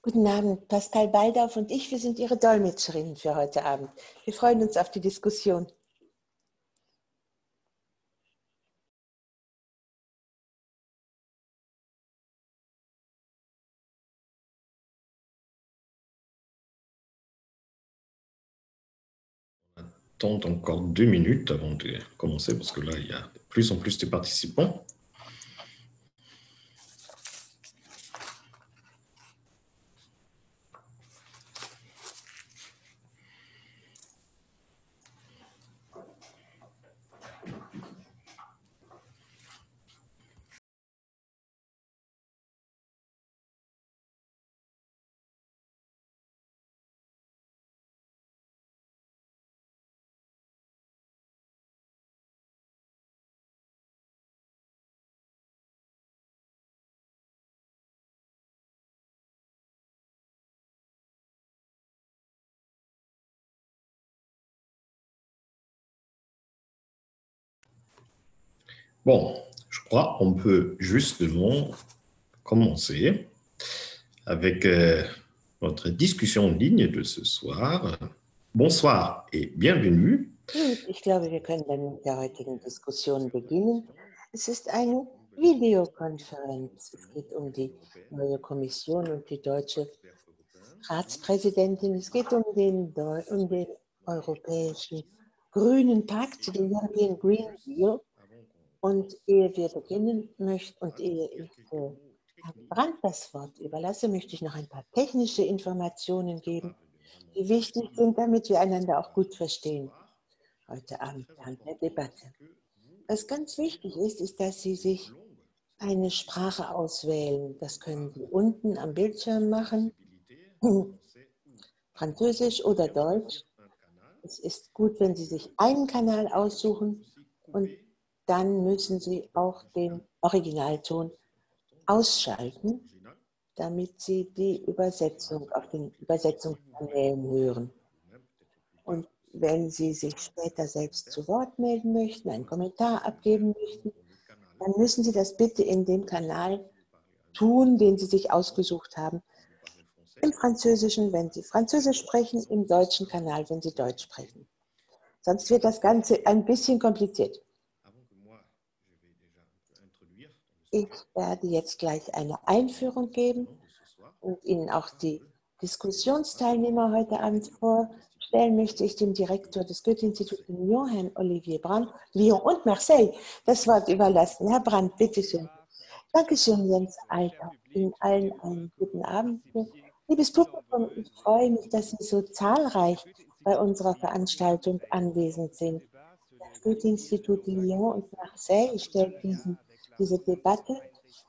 Guten Abend, Pascal Baldauf und ich, wir sind Ihre Dolmetscherinnen für heute Abend. Wir freuen uns auf die Diskussion. Attendre encore 2 minutes avant de commencer parce que là, il y a de plus en plus de participants. Bon, je crois qu'on peut justement commencer avec notre discussion en ligne de ce soir. Bonsoir et bienvenue. Gut, ich glaube, wir können dann mit der heutigen Diskussion beginnen. Es ist eine Videokonferenz. Es geht um die neue Kommission und die deutsche Ratspräsidentin. Es geht um den Europäischen Grünen Pakt, den European Green Deal. Und ehe wir beginnen möchten und ehe ich Herrn Brandt das Wort überlasse, möchte ich noch ein paar technische Informationen geben, die wichtig sind, damit wir einander auch gut verstehen heute Abend während der Debatte. Was ganz wichtig ist, ist, dass Sie sich eine Sprache auswählen. Das können Sie unten am Bildschirm machen, Französisch oder Deutsch. Es ist gut, wenn Sie sich einen Kanal aussuchen und dann müssen Sie auch den Originalton ausschalten, damit Sie die Übersetzung auf den Übersetzungskanälen hören. Und wenn Sie sich später selbst zu Wort melden möchten, einen Kommentar abgeben möchten, dann müssen Sie das bitte in dem Kanal tun, den Sie sich ausgesucht haben. Im Französischen, wenn Sie Französisch sprechen, im deutschen Kanal, wenn Sie Deutsch sprechen. Sonst wird das Ganze ein bisschen kompliziert. Ich werde jetzt gleich eine Einführung geben und Ihnen auch die Diskussionsteilnehmer heute Abend vorstellen. Möchte ich dem Direktor des Goethe-Instituts in Lyon, Herrn Olivier Brandt, Lyon und Marseille, das Wort überlassen. Herr Brandt, bitteschön. Dankeschön, Jens Alter. Ihnen allen einen guten Abend. Liebes Publikum, ich freue mich, dass Sie so zahlreich bei unserer Veranstaltung anwesend sind. Das Goethe-Institut Lyon und Marseille stellt diese Debatte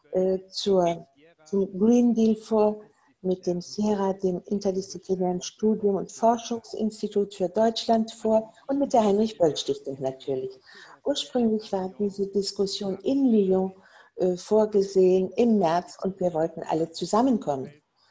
zum Green Deal vor mit dem SIERA, dem Interdisziplinären Studium- und Forschungsinstitut für Deutschland vor und mit der Heinrich-Böll-Stiftung natürlich. Ursprünglich war diese Diskussion in Lyon vorgesehen im März und wir wollten alle zusammenkommen.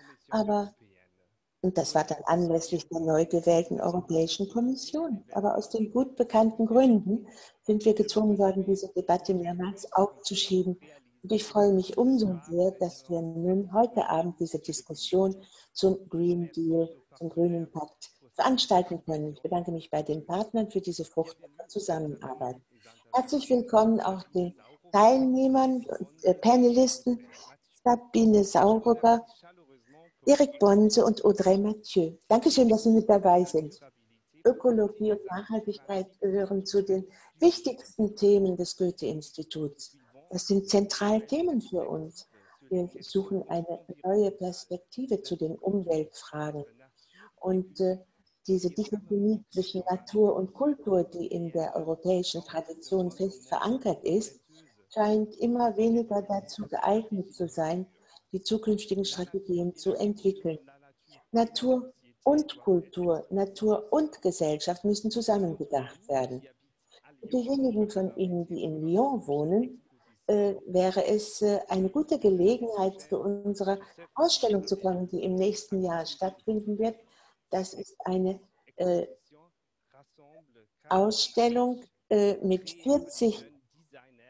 Und das war dann anlässlich der neu gewählten Europäischen Kommission. Aber aus den gut bekannten Gründen sind wir gezwungen worden, diese Debatte mehrmals aufzuschieben. Und ich freue mich umso sehr, dass wir nun heute Abend diese Diskussion zum Green Deal, zum Grünen Pakt veranstalten können. Ich bedanke mich bei den Partnern für diese fruchtbare Zusammenarbeit. Herzlich willkommen auch den Teilnehmern und Panelisten Sabine Sauruber, Erik Bonse und Audrey Mathieu. Dankeschön, dass Sie mit dabei sind. Ökologie und Nachhaltigkeit gehören zu den wichtigsten Themen des Goethe-Instituts. Das sind Zentralthemen für uns. Wir suchen eine neue Perspektive zu den Umweltfragen. Und diese Dichotomie zwischen Natur und Kultur, die in der europäischen Tradition fest verankert ist, scheint immer weniger dazu geeignet zu sein, die zukünftigen Strategien zu entwickeln. Natur und Kultur, Natur und Gesellschaft müssen zusammengedacht werden. Für diejenigen von Ihnen, die in Lyon wohnen, wäre es eine gute Gelegenheit, zu unserer Ausstellung zu kommen, die im nächsten Jahr stattfinden wird. Das ist eine Ausstellung mit 40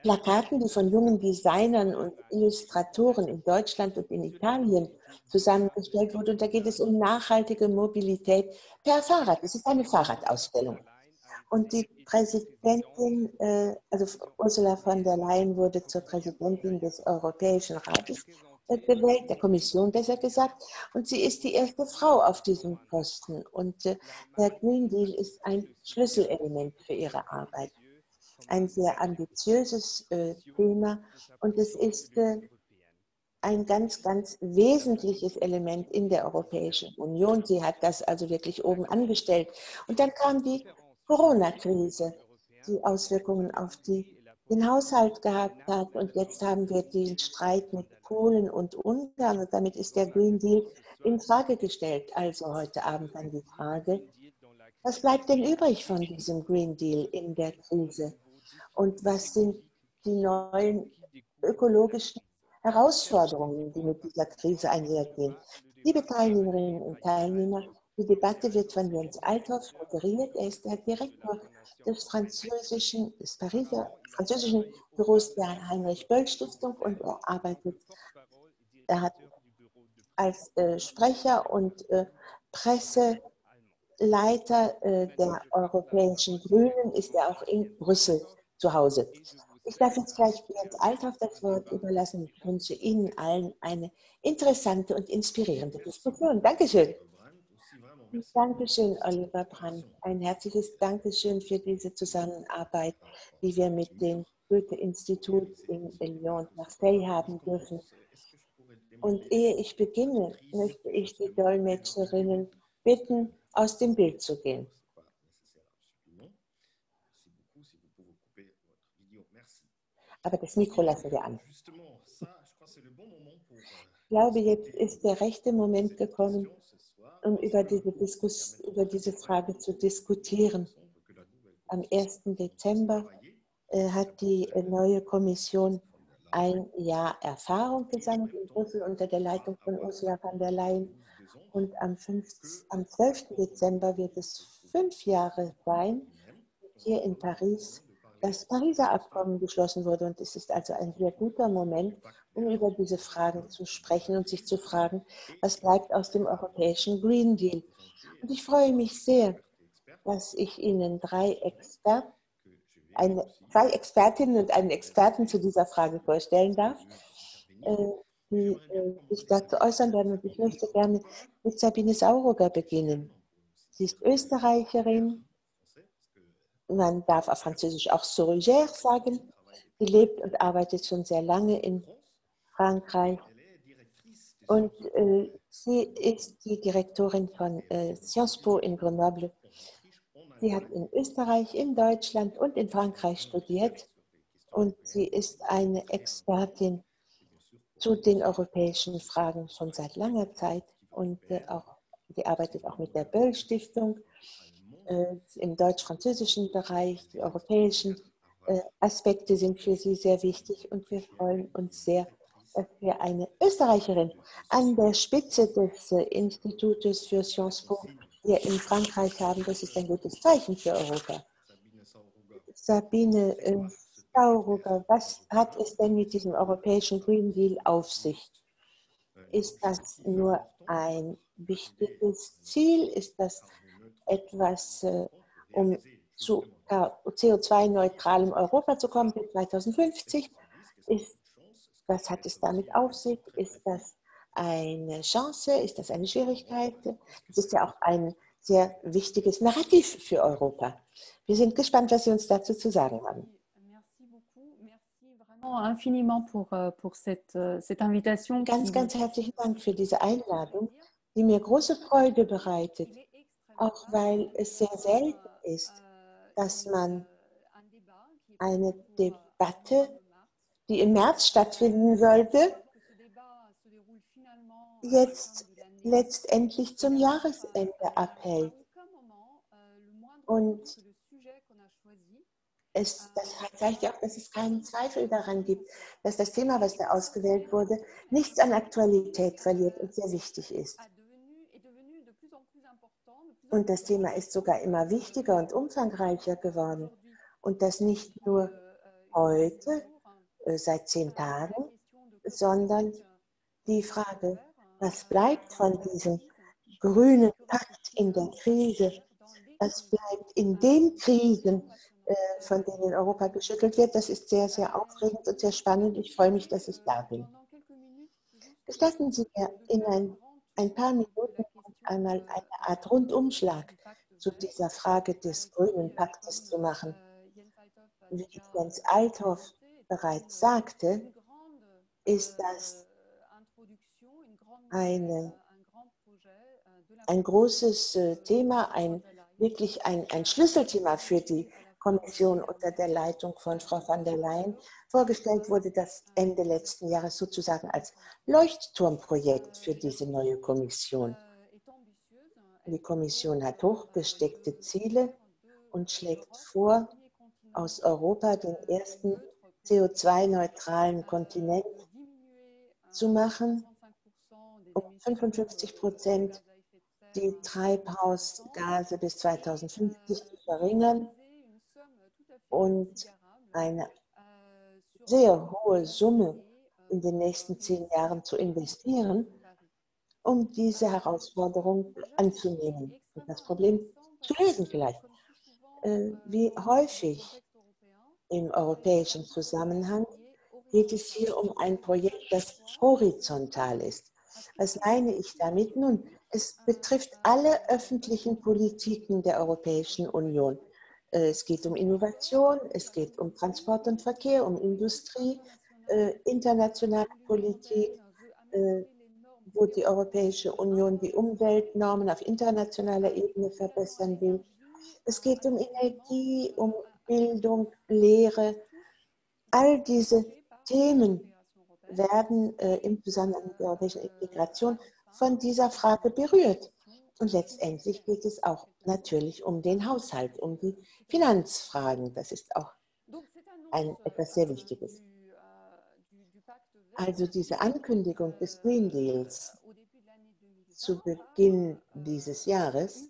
Plakaten, die von jungen Designern und Illustratoren in Deutschland und in Italien zusammengestellt wurde. Und da geht es um nachhaltige Mobilität per Fahrrad. Es ist eine Fahrradausstellung. Und die Präsidentin, also Ursula von der Leyen, wurde zur Präsidentin des Europäischen Rates gewählt, der Kommission besser gesagt. Und sie ist die erste Frau auf diesem Posten. Und der Green Deal ist ein Schlüsselelement für ihre Arbeit. Ein sehr ambitiöses Thema. Und es ist ein ganz, ganz wesentliches Element in der Europäischen Union. Sie hat das also wirklich oben angestellt. Und dann kam die Corona-Krise, die Auswirkungen auf den Haushalt gehabt hat. Und jetzt haben wir den Streit mit Polen und Ungarn. Und damit ist der Green Deal in Frage gestellt. Also heute Abend dann die Frage, was bleibt denn übrig von diesem Green Deal in der Krise? Und was sind die neuen ökologischen Herausforderungen, die mit dieser Krise einhergehen? Liebe Teilnehmerinnen und Teilnehmer, die Debatte wird von Jens Althoff moderiert. Er ist der Direktor des französischen Büros der Heinrich-Böll-Stiftung und er hat als Sprecher und Presseleiter der Europäischen Grünen, ist er auch in Brüssel zu Hause. Ich darf jetzt gleich Jens Althoff das Wort überlassen. Ich wünsche Ihnen allen eine interessante und inspirierende Diskussion. Dankeschön. Dankeschön, Oliver Brandt. Ein herzliches Dankeschön für diese Zusammenarbeit, die wir mit dem Goethe-Institut in Lyon und Marseille haben dürfen. Und ehe ich beginne, möchte ich die Dolmetscherinnen bitten, aus dem Bild zu gehen. Aber das Mikro lassen wir an. Ich glaube, jetzt ist der rechte Moment gekommen, um über diese Frage zu diskutieren. Am 1. Dezember hat die neue Kommission ein Jahr Erfahrung gesammelt in Brüssel unter der Leitung von Ursula von der Leyen. Und am 12. Dezember wird es 5 Jahre sein, hier in Paris das Pariser Abkommen geschlossen wurde. Und es ist also ein sehr guter Moment, um über diese Fragen zu sprechen und sich zu fragen, was bleibt aus dem europäischen Green Deal. Und ich freue mich sehr, dass ich Ihnen zwei Expertinnen und einen Experten zu dieser Frage vorstellen darf, die sich dazu äußern werden. Und ich möchte gerne mit Sabine Sauruger beginnen. Sie ist Österreicherin. Man darf auf Französisch auch Sourugère sagen. Sie lebt und arbeitet schon sehr lange in Frankreich. Und sie ist die Direktorin von Sciences Po in Grenoble. Sie hat in Österreich, in Deutschland und in Frankreich studiert. Und sie ist eine Expertin zu den europäischen Fragen schon seit langer Zeit. Und sie arbeitet auch mit der Böll-Stiftung im deutsch-französischen Bereich. Die europäischen Aspekte sind für sie sehr wichtig und wir freuen uns sehr, dass wir eine Österreicherin an der Spitze des Institutes für Sciences Po hier in Frankreich haben. Das ist ein gutes Zeichen für Europa. Sabine Sauruger, was hat es denn mit diesem europäischen Green Deal auf sich? Ist das nur ein wichtiges Ziel? Ist das etwas, um zu CO2-neutralem Europa zu kommen bis 2050? Was hat es damit auf sich? Ist das eine Chance? Ist das eine Schwierigkeit? Das ist ja auch ein sehr wichtiges Narrativ für Europa. Wir sind gespannt, was Sie uns dazu zu sagen haben. Ganz, ganz herzlichen Dank für diese Einladung, die mir große Freude bereitet, auch weil es sehr selten ist, dass man eine Debatte, die im März stattfinden sollte, jetzt letztendlich zum Jahresende abhält. Und das zeigt ja auch, dass es keinen Zweifel daran gibt, dass das Thema, was da ausgewählt wurde, nichts an Aktualität verliert und sehr wichtig ist. Und das Thema ist sogar immer wichtiger und umfangreicher geworden. Und das nicht nur heute, seit 10 Tagen, sondern die Frage, was bleibt von diesem grünen Pakt in der Krise? Was bleibt in den Krisen, von denen Europa geschüttelt wird? Das ist sehr, sehr aufregend und sehr spannend. Ich freue mich, dass ich da bin. Gestatten Sie mir in ein paar Minuten einmal eine Art Rundumschlag zu dieser Frage des grünen Paktes zu machen. Wie Jens Althoff bereits sagte, ist das ein großes Thema, wirklich ein Schlüsselthema für die Kommission unter der Leitung von Frau von der Leyen. Vorgestellt wurde das Ende letzten Jahres sozusagen als Leuchtturmprojekt für diese neue Kommission. Die Kommission hat hochgesteckte Ziele und schlägt vor, aus Europa den ersten CO2-neutralen Kontinent zu machen, um 55% die Treibhausgase bis 2050 zu verringern und eine sehr hohe Summe in den nächsten 10 Jahren zu investieren, um diese Herausforderung anzunehmen und das Problem zu lösen vielleicht. Wie häufig im europäischen Zusammenhang geht es hier um ein Projekt, das horizontal ist. Was meine ich damit? Nun, es betrifft alle öffentlichen Politiken der Europäischen Union. Es geht um Innovation, es geht um Transport und Verkehr, um Industrie, internationale Politik, wo die Europäische Union die Umweltnormen auf internationaler Ebene verbessern will. Es geht um Energie, um Bildung, Lehre. All diese Themen werden im Zusammenhang mit der europäischen Integration von dieser Frage berührt. Und letztendlich geht es auch natürlich um den Haushalt, um die Finanzfragen. Das ist auch etwas sehr Wichtiges. Also diese Ankündigung des Green Deals zu Beginn dieses Jahres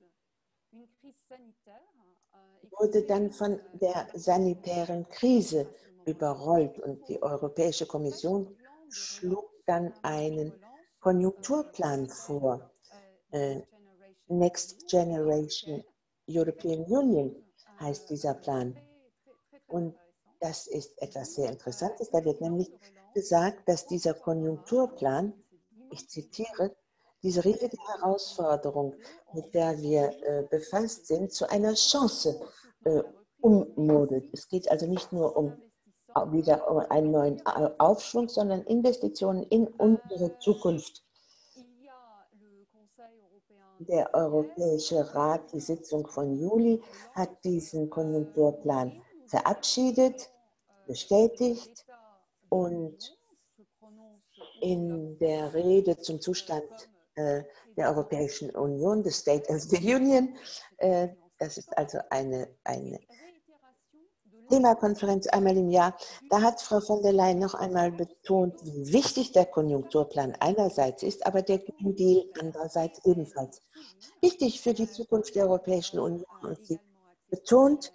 wurde dann von der sanitären Krise überrollt und die Europäische Kommission schlug dann einen Konjunkturplan vor. Next Generation European Union heißt dieser Plan. Und das ist etwas sehr Interessantes. Da wird nämlich gesagt, dass dieser Konjunkturplan, ich zitiere, diese riesige Herausforderung, mit der wir befasst sind, zu einer Chance ummodelt. Es geht also nicht nur um wieder um einen neuen Aufschwung, sondern Investitionen in unsere Zukunft. Der Europäische Rat, die Sitzung von Juli, hat diesen Konjunkturplan verabschiedet, bestätigt und in der Rede zum Zustand der Europäischen Union, the State of the Union, das ist also eine Klimakonferenz einmal im Jahr, da hat Frau von der Leyen noch einmal betont, wie wichtig der Konjunkturplan einerseits ist, aber der Green Deal andererseits ebenfalls. Wichtig für die Zukunft der Europäischen Union. Und sie betont,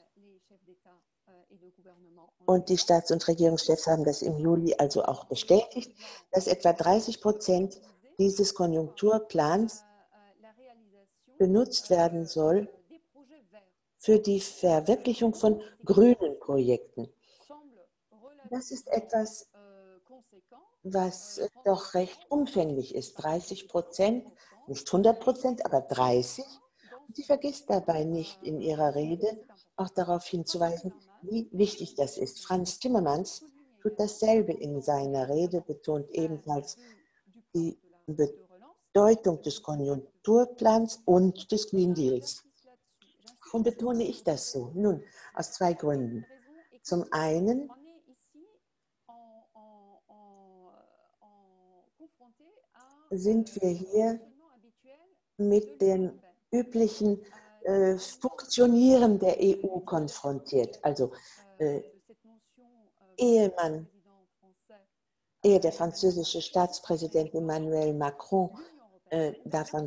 und die Staats- und Regierungschefs haben das im Juli also auch bestätigt, dass etwa 30% dieses Konjunkturplans benutzt werden soll für die Verwirklichung von grünen Projekten. Das ist etwas, was doch recht umfänglich ist. 30%, nicht 100%, aber 30%. Und sie vergisst dabei nicht in ihrer Rede auch darauf hinzuweisen, wie wichtig das ist. Frans Timmermans tut dasselbe in seiner Rede, betont ebenfalls die Bedeutung des Konjunkturplans und des Green Deals. Warum betone ich das so? Nun, aus 2 Gründen. Zum einen sind wir hier mit dem üblichen Funktionieren der EU konfrontiert. Also ehe der französische Staatspräsident Emmanuel Macron davon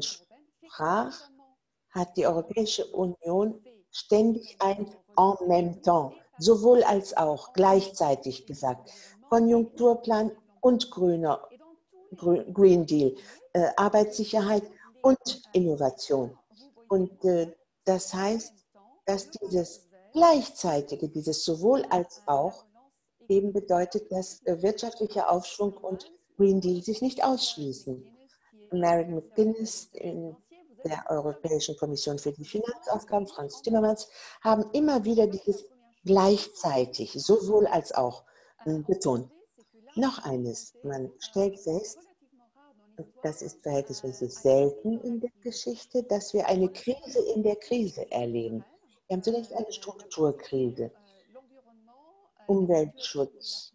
sprach, hat die Europäische Union ständig ein en même temps sowohl als auch, gleichzeitig gesagt. Konjunkturplan und Green Deal, Arbeitssicherheit und Innovation. Und das heißt, dass dieses Gleichzeitige, dieses sowohl als auch, eben bedeutet, dass wirtschaftlicher Aufschwung und Green Deal sich nicht ausschließen. Mary McGuinness in der Europäischen Kommission für die Finanzaufgaben, Franz Timmermans, haben immer wieder dieses gleichzeitig, sowohl als auch betont. Noch eines, man stellt fest, und das ist verhältnismäßig selten in der Geschichte, dass wir eine Krise in der Krise erleben. Wir haben zunächst eine Strukturkrise, Umweltschutz,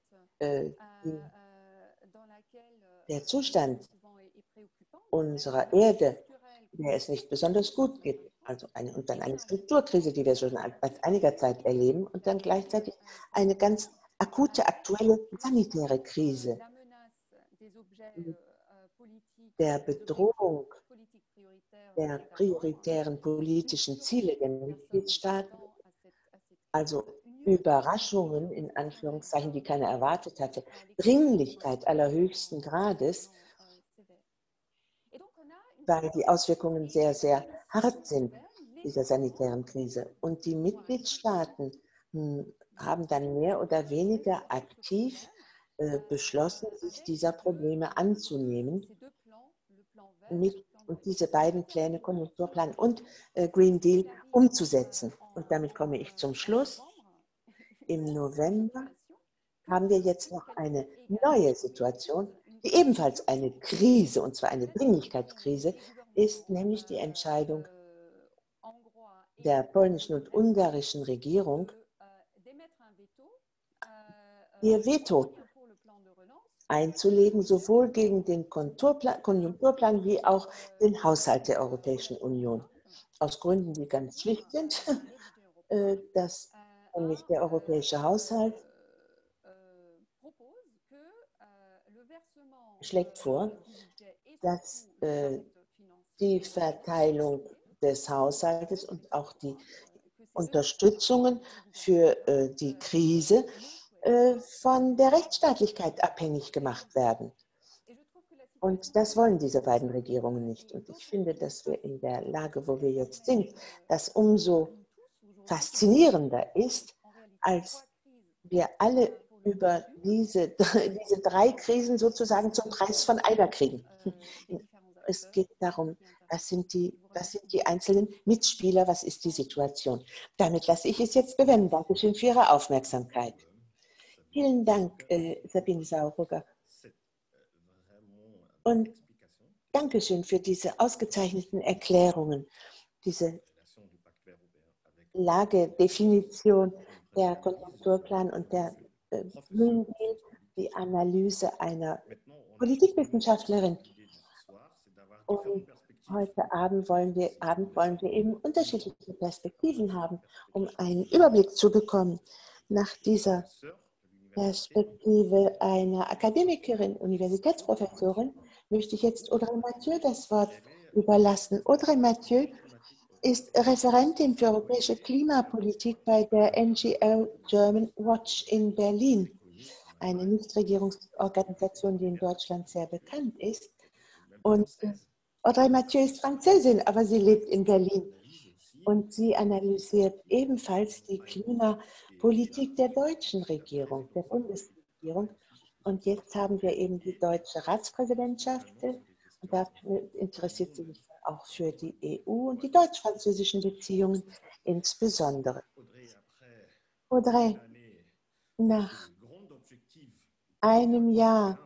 der Zustand unserer Erde, der es nicht besonders gut geht. Also und dann eine Strukturkrise, die wir schon seit einiger Zeit erleben, und dann gleichzeitig eine ganz akute, aktuelle sanitäre Krise. Der Bedrohung der prioritären politischen Ziele der Mitgliedstaaten, also Überraschungen in Anführungszeichen, die keiner erwartet hatte, Dringlichkeit allerhöchsten Grades, weil die Auswirkungen sehr, sehr hart sind dieser sanitären Krise. Und die Mitgliedstaaten haben dann mehr oder weniger aktiv beschlossen, sich dieser Probleme anzunehmen und diese beiden Pläne, Konjunkturplan und Green Deal, umzusetzen. Und damit komme ich zum Schluss. Im November haben wir jetzt noch eine neue Situation, die ebenfalls eine Krise, und zwar eine Dringlichkeitskrise, ist, nämlich die Entscheidung der polnischen und ungarischen Regierung, ihr Veto einzulegen, sowohl gegen den Konjunkturplan wie auch den Haushalt der Europäischen Union. Aus Gründen, die ganz schlicht sind, dass nämlich der europäische Haushalt schlägt vor, dass die Verteilung des Haushaltes und auch die Unterstützungen für die Krise von der Rechtsstaatlichkeit abhängig gemacht werden. Und das wollen diese beiden Regierungen nicht. Und ich finde, dass wir in der Lage, wo wir jetzt sind, das umso faszinierender ist, als wir alle über diese drei Krisen sozusagen zum Preis von einer kriegen. Es geht darum, was sind die einzelnen Mitspieler, was ist die Situation. Damit lasse ich es jetzt bewenden. Dankeschön für Ihre Aufmerksamkeit. Vielen Dank, Sabine Sauruger. Und Dankeschön für diese ausgezeichneten Erklärungen, diese Lagedefinition der Konjunkturplan und der Green Deal, die Analyse einer Politikwissenschaftlerin. Und heute Abend wollen wir eben unterschiedliche Perspektiven haben, um einen Überblick zu bekommen. Nach dieser Perspektive einer Akademikerin, Universitätsprofessorin, möchte ich jetzt Audrey Mathieu das Wort überlassen. Audrey Mathieu ist Referentin für europäische Klimapolitik bei der NGO German Watch in Berlin, eine Nichtregierungsorganisation, die in Deutschland sehr bekannt ist. Und Audrey Mathieu ist Französin, aber sie lebt in Berlin. Und sie analysiert ebenfalls die Klimapolitik der deutschen Regierung, der Bundesregierung. Und jetzt haben wir eben die deutsche Ratspräsidentschaft. Und dafür interessiert sie sich auch für die EU und die deutsch-französischen Beziehungen insbesondere. Audrey, nach einem Jahr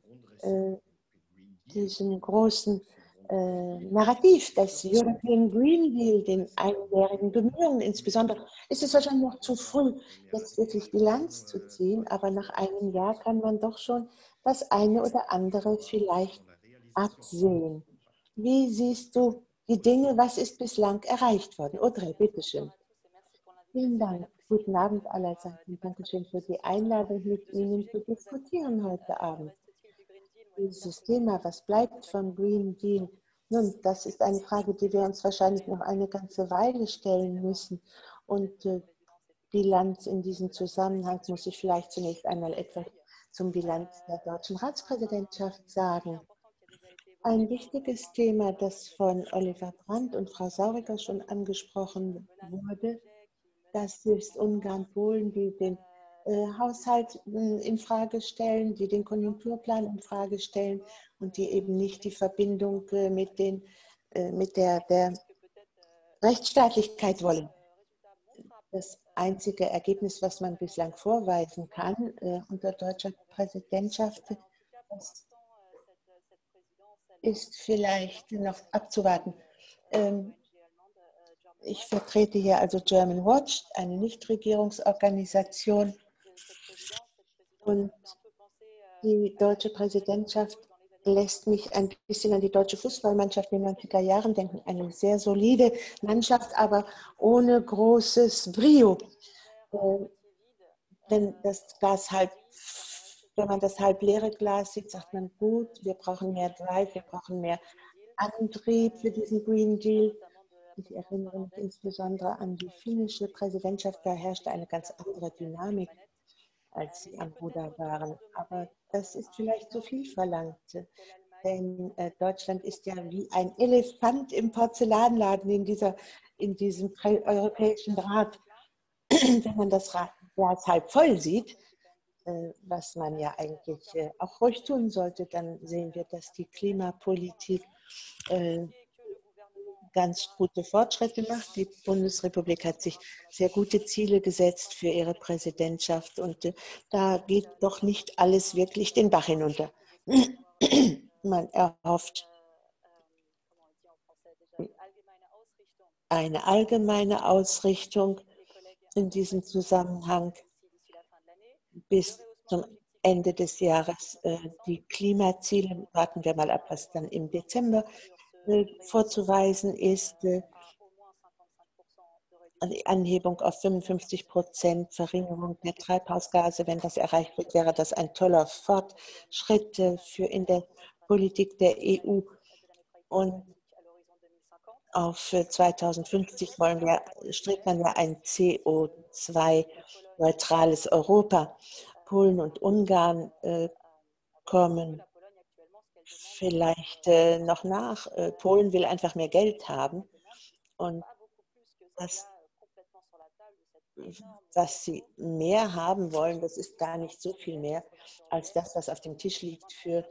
diesem großen Narrativ, das European Green Deal, den einjährigen Bemühungen insbesondere, ist es wahrscheinlich noch zu früh, jetzt wirklich Bilanz zu ziehen, aber nach einem Jahr kann man doch schon das eine oder andere vielleicht absehen. Wie siehst du die Dinge? Was ist bislang erreicht worden? Audrey, bitteschön. Vielen Dank. Guten Abend allerseits und Dankeschön für die Einladung, mit Ihnen zu diskutieren heute Abend. Dieses Thema, was bleibt vom Green Deal? Nun, das ist eine Frage, die wir uns wahrscheinlich noch eine ganze Weile stellen müssen. Und Bilanz in diesem Zusammenhang muss ich vielleicht zunächst einmal etwas zum Bilanz der deutschen Ratspräsidentschaft sagen. Ein wichtiges Thema, das von Oliver Brandt und Frau Sauriger schon angesprochen wurde, das ist Ungarn, Polen, die den Haushalt in Frage stellen, die den Konjunkturplan in Frage stellen und die eben nicht die Verbindung mit der Rechtsstaatlichkeit wollen. Das einzige Ergebnis, was man bislang vorweisen kann unter deutscher Präsidentschaft, ist vielleicht noch abzuwarten. Ich vertrete hier also German Watch, eine Nichtregierungsorganisation, und die deutsche Präsidentschaft lässt mich ein bisschen an die deutsche Fußballmannschaft in den 90er Jahren denken. Eine sehr solide Mannschaft, aber ohne großes Brio. Wenn man das halb leere Glas sieht, sagt man, gut, wir brauchen mehr Drive, wir brauchen mehr Antrieb für diesen Green Deal. Ich erinnere mich insbesondere an die finnische Präsidentschaft, da herrschte eine ganz andere Dynamik, als sie am Ruder waren. Aber das ist vielleicht zu viel verlangt, denn Deutschland ist ja wie ein Elefant im Porzellanladen in diesem Europäischen Rat. Wenn man das Glas halb voll sieht, was man ja eigentlich auch ruhig tun sollte, dann sehen wir, dass die Klimapolitik ganz gute Fortschritte macht. Die Bundesrepublik hat sich sehr gute Ziele gesetzt für ihre Präsidentschaft, und da geht doch nicht alles wirklich den Bach hinunter. Man erhofft eine allgemeine Ausrichtung in diesem Zusammenhang bis zum Ende des Jahres. Die Klimaziele, warten wir mal ab, was dann im Dezember vorzuweisen ist. Die Anhebung auf 55% Verringerung der Treibhausgase. Wenn das erreicht wird, wäre das ein toller Fortschritt in der Politik der EU. Und auf 2050 strebt man ja ein CO2-neutrales Europa. Polen und Ungarn kommen vielleicht noch nach. Polen will einfach mehr Geld haben, und was sie mehr haben wollen, das ist gar nicht so viel mehr als das, was auf dem Tisch liegt. Für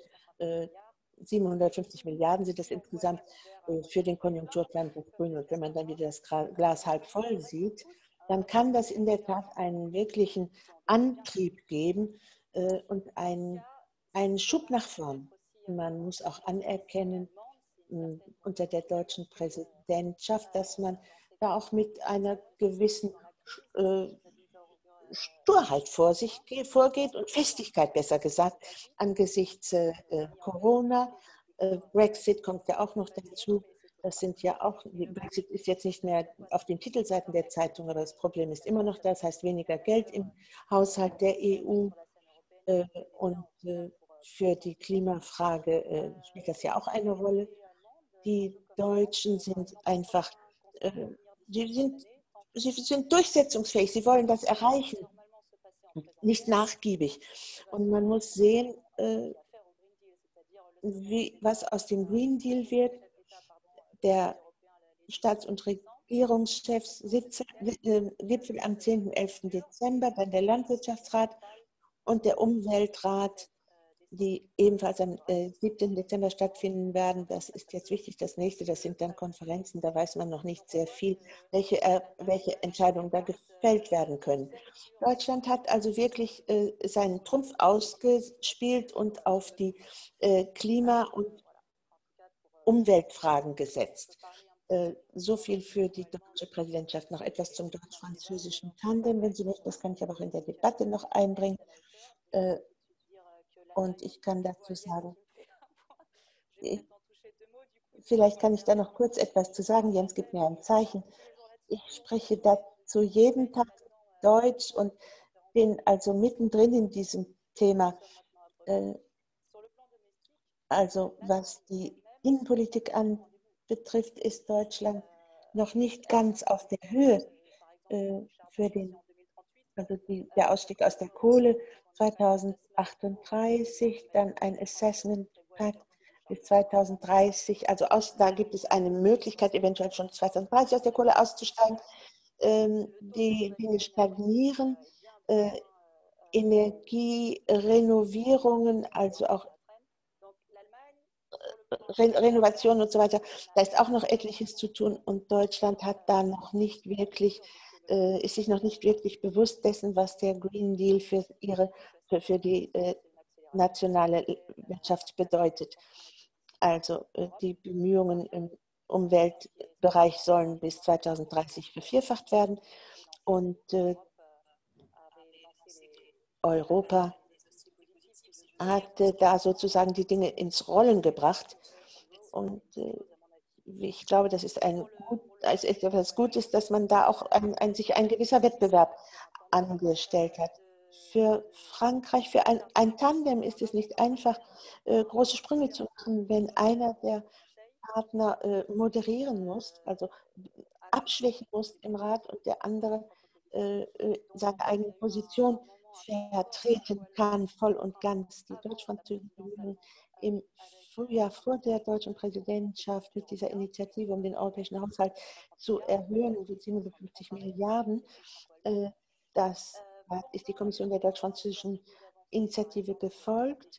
750 Milliarden sind das insgesamt für den Konjunkturplan der Grünen. Und wenn man dann wieder das Glas halb voll sieht, dann kann das in der Tat einen wirklichen Antrieb geben und einen Schub nach vorn. Man muss auch anerkennen, unter der deutschen Präsidentschaft, dass man da auch mit einer gewissen Sturheit vorgeht und Festigkeit, besser gesagt, angesichts Corona. Brexit kommt ja auch noch dazu. Brexit ist jetzt nicht mehr auf den Titelseiten der Zeitung, aber das Problem ist immer noch da. Das heißt weniger Geld im Haushalt der EU, und für die Klimafrage spielt das ja auch eine Rolle. Die Deutschen sind einfach, sie sind durchsetzungsfähig, sie wollen das erreichen, nicht nachgiebig. Und man muss sehen, was aus dem Green Deal wird. Der Staats- und Regierungschefs Gipfel am 10. und 11. Dezember, dann der Landwirtschaftsrat und der Umweltrat, die ebenfalls am 7. Dezember stattfinden werden. Das ist jetzt wichtig. Das nächste, das sind dann Konferenzen. Da weiß man noch nicht sehr viel, welche Entscheidungen da gefällt werden können. Deutschland hat also wirklich seinen Trumpf ausgespielt und auf die Klima- und Umweltfragen gesetzt. So viel für die deutsche Präsidentschaft. Noch etwas zum deutsch-französischen Tandem, wenn Sie möchten. Das kann ich aber auch in der Debatte noch einbringen. Und ich kann dazu sagen, vielleicht kann ich da noch kurz etwas zu sagen. Jens gibt mir ein Zeichen. Ich spreche dazu jeden Tag Deutsch und bin also mittendrin in diesem Thema. Also was die Innenpolitik anbetrifft, ist Deutschland noch nicht ganz auf der Höhe für den also der Ausstieg aus der Kohle 2038, dann ein Assessment Pact bis 2030. Also da gibt es eine Möglichkeit, eventuell schon 2030 aus der Kohle auszusteigen. Die Dinge stagnieren. Energierenovierungen, also auch Renovation und so weiter, da ist auch noch etliches zu tun und Deutschland hat da noch nicht wirklich, ist sich noch nicht wirklich bewusst dessen, was der Green Deal für die nationale Wirtschaft bedeutet. Also die Bemühungen im Umweltbereich sollen bis 2030 vervierfacht werden und Europa hat da sozusagen die Dinge ins Rollen gebracht. Und ich glaube, das ist etwas Gutes, dass man da auch sich ein gewisser Wettbewerb angestellt hat. Für Frankreich, für ein Tandem ist es nicht einfach, große Sprünge zu machen, wenn einer der Partner moderieren muss, also abschwächen muss im Rat und der andere seine eigene Position vertreten kann, voll und ganz. Die deutsch-französischen Bemühungen im Frühjahr vor der deutschen Präsidentschaft mit dieser Initiative, um den europäischen Haushalt zu erhöhen, um die 750 Milliarden, das ist die Kommission der deutsch-französischen Initiative gefolgt.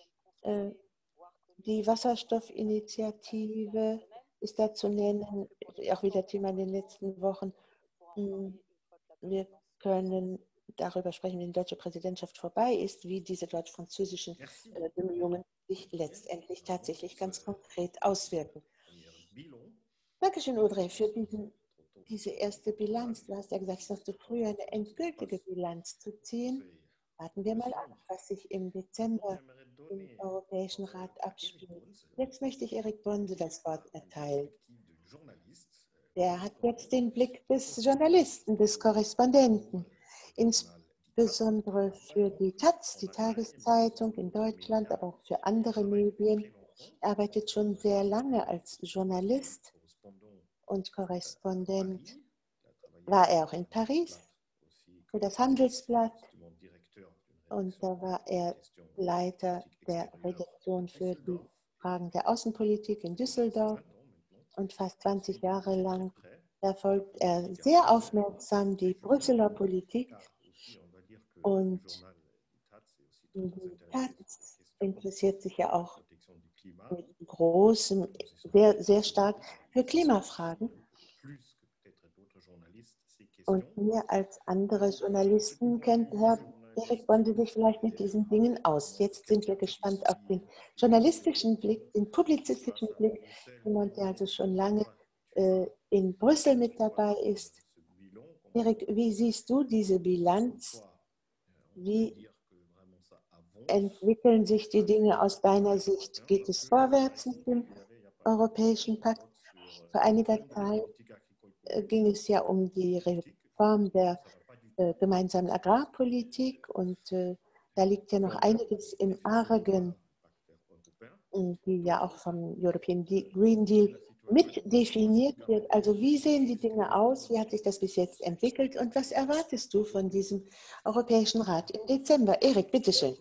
Die Wasserstoffinitiative ist da zu nennen, auch wieder Thema in den letzten Wochen. Wir können darüber sprechen, wenn die deutsche Präsidentschaft vorbei ist, wie diese deutsch-französischen Bemühungen sich letztendlich tatsächlich ganz konkret auswirken. Dankeschön, Audrey, für diese erste Bilanz. Du hast ja gesagt, es ist noch zu früh, eine endgültige Bilanz zu ziehen. Warten wir mal ab, was sich im Dezember im Europäischen Rat abspielt. Jetzt möchte ich Erik Bonse das Wort erteilen. Der hat jetzt den Blick des Journalisten, des Korrespondenten, insbesondere für die Taz, die Tageszeitung in Deutschland, aber auch für andere Medien. Er arbeitet schon sehr lange als Journalist und Korrespondent. War er auch in Paris für das Handelsblatt und da war er Leiter der Redaktion für die Fragen der Außenpolitik in Düsseldorf und fast 20 Jahre lang verfolgt er sehr aufmerksam die Brüsseler Politik und die Taz interessiert sich ja auch mit großem, sehr, sehr stark für Klimafragen. Und mehr als andere Journalisten kennt Herr Erik Bonse sich vielleicht mit diesen Dingen aus. Jetzt sind wir gespannt auf den journalistischen Blick, den publizistischen Blick, jemand, der also schon lange in Brüssel mit dabei ist. Erik, wie siehst du diese Bilanz? Wie entwickeln sich die Dinge aus deiner Sicht? Geht es vorwärts mit dem Europäischen Pakt? Vor einiger Zeit ging es ja um die Reform der gemeinsamen Agrarpolitik und da liegt ja noch einiges im Argen, die ja auch vom European Green Deal mit definiert wird. Also wie sehen die Dinge aus? Wie hat sich das bis jetzt entwickelt und was erwartest du von diesem Europäischen Rat im Dezember? Erik, bitteschön.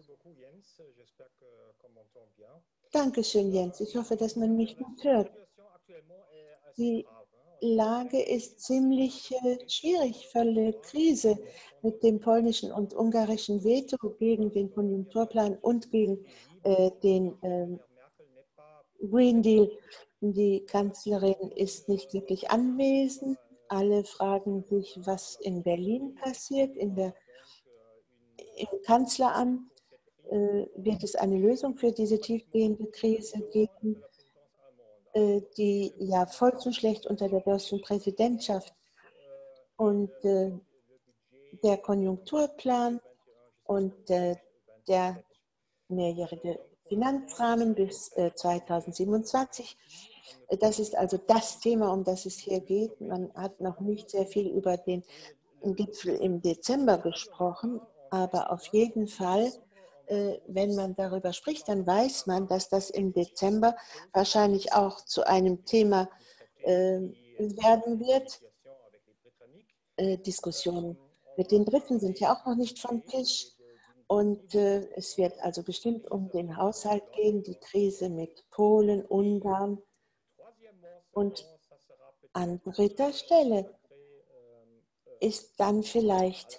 Dankeschön, Jens. Ich hoffe, dass man mich gut hört. Die Lage ist ziemlich schwierig, volle Krise mit dem polnischen und ungarischen Veto gegen den Konjunkturplan und gegen den Green Deal. Die Kanzlerin ist nicht wirklich anwesend. Alle fragen sich, was in Berlin passiert, im Kanzleramt. Wird es eine Lösung für diese tiefgehende Krise geben, die ja voll zu schlecht unter der deutschen Präsidentschaft und der Konjunkturplan und der mehrjährige Finanzrahmen bis 2027. Das ist also das Thema, um das es hier geht. Man hat noch nicht sehr viel über den Gipfel im Dezember gesprochen, aber auf jeden Fall, wenn man darüber spricht, dann weiß man, dass das im Dezember wahrscheinlich auch zu einem Thema werden wird. Diskussionen Mit den Briten sind ja auch noch nicht vom Tisch. Und es wird also bestimmt um den Haushalt gehen, die Krise mit Polen, Ungarn und an dritter Stelle ist dann vielleicht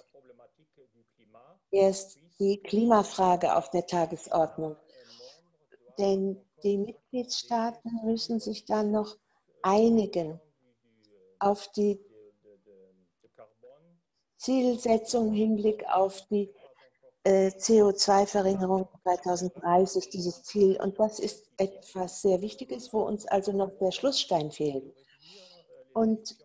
erst die Klimafrage auf der Tagesordnung. Denn die Mitgliedstaaten müssen sich dann noch einigen auf die Zielsetzung im Hinblick auf die CO2-Verringerung 2030, dieses Ziel. Und das ist etwas sehr Wichtiges, wo uns also noch der Schlussstein fehlt. Und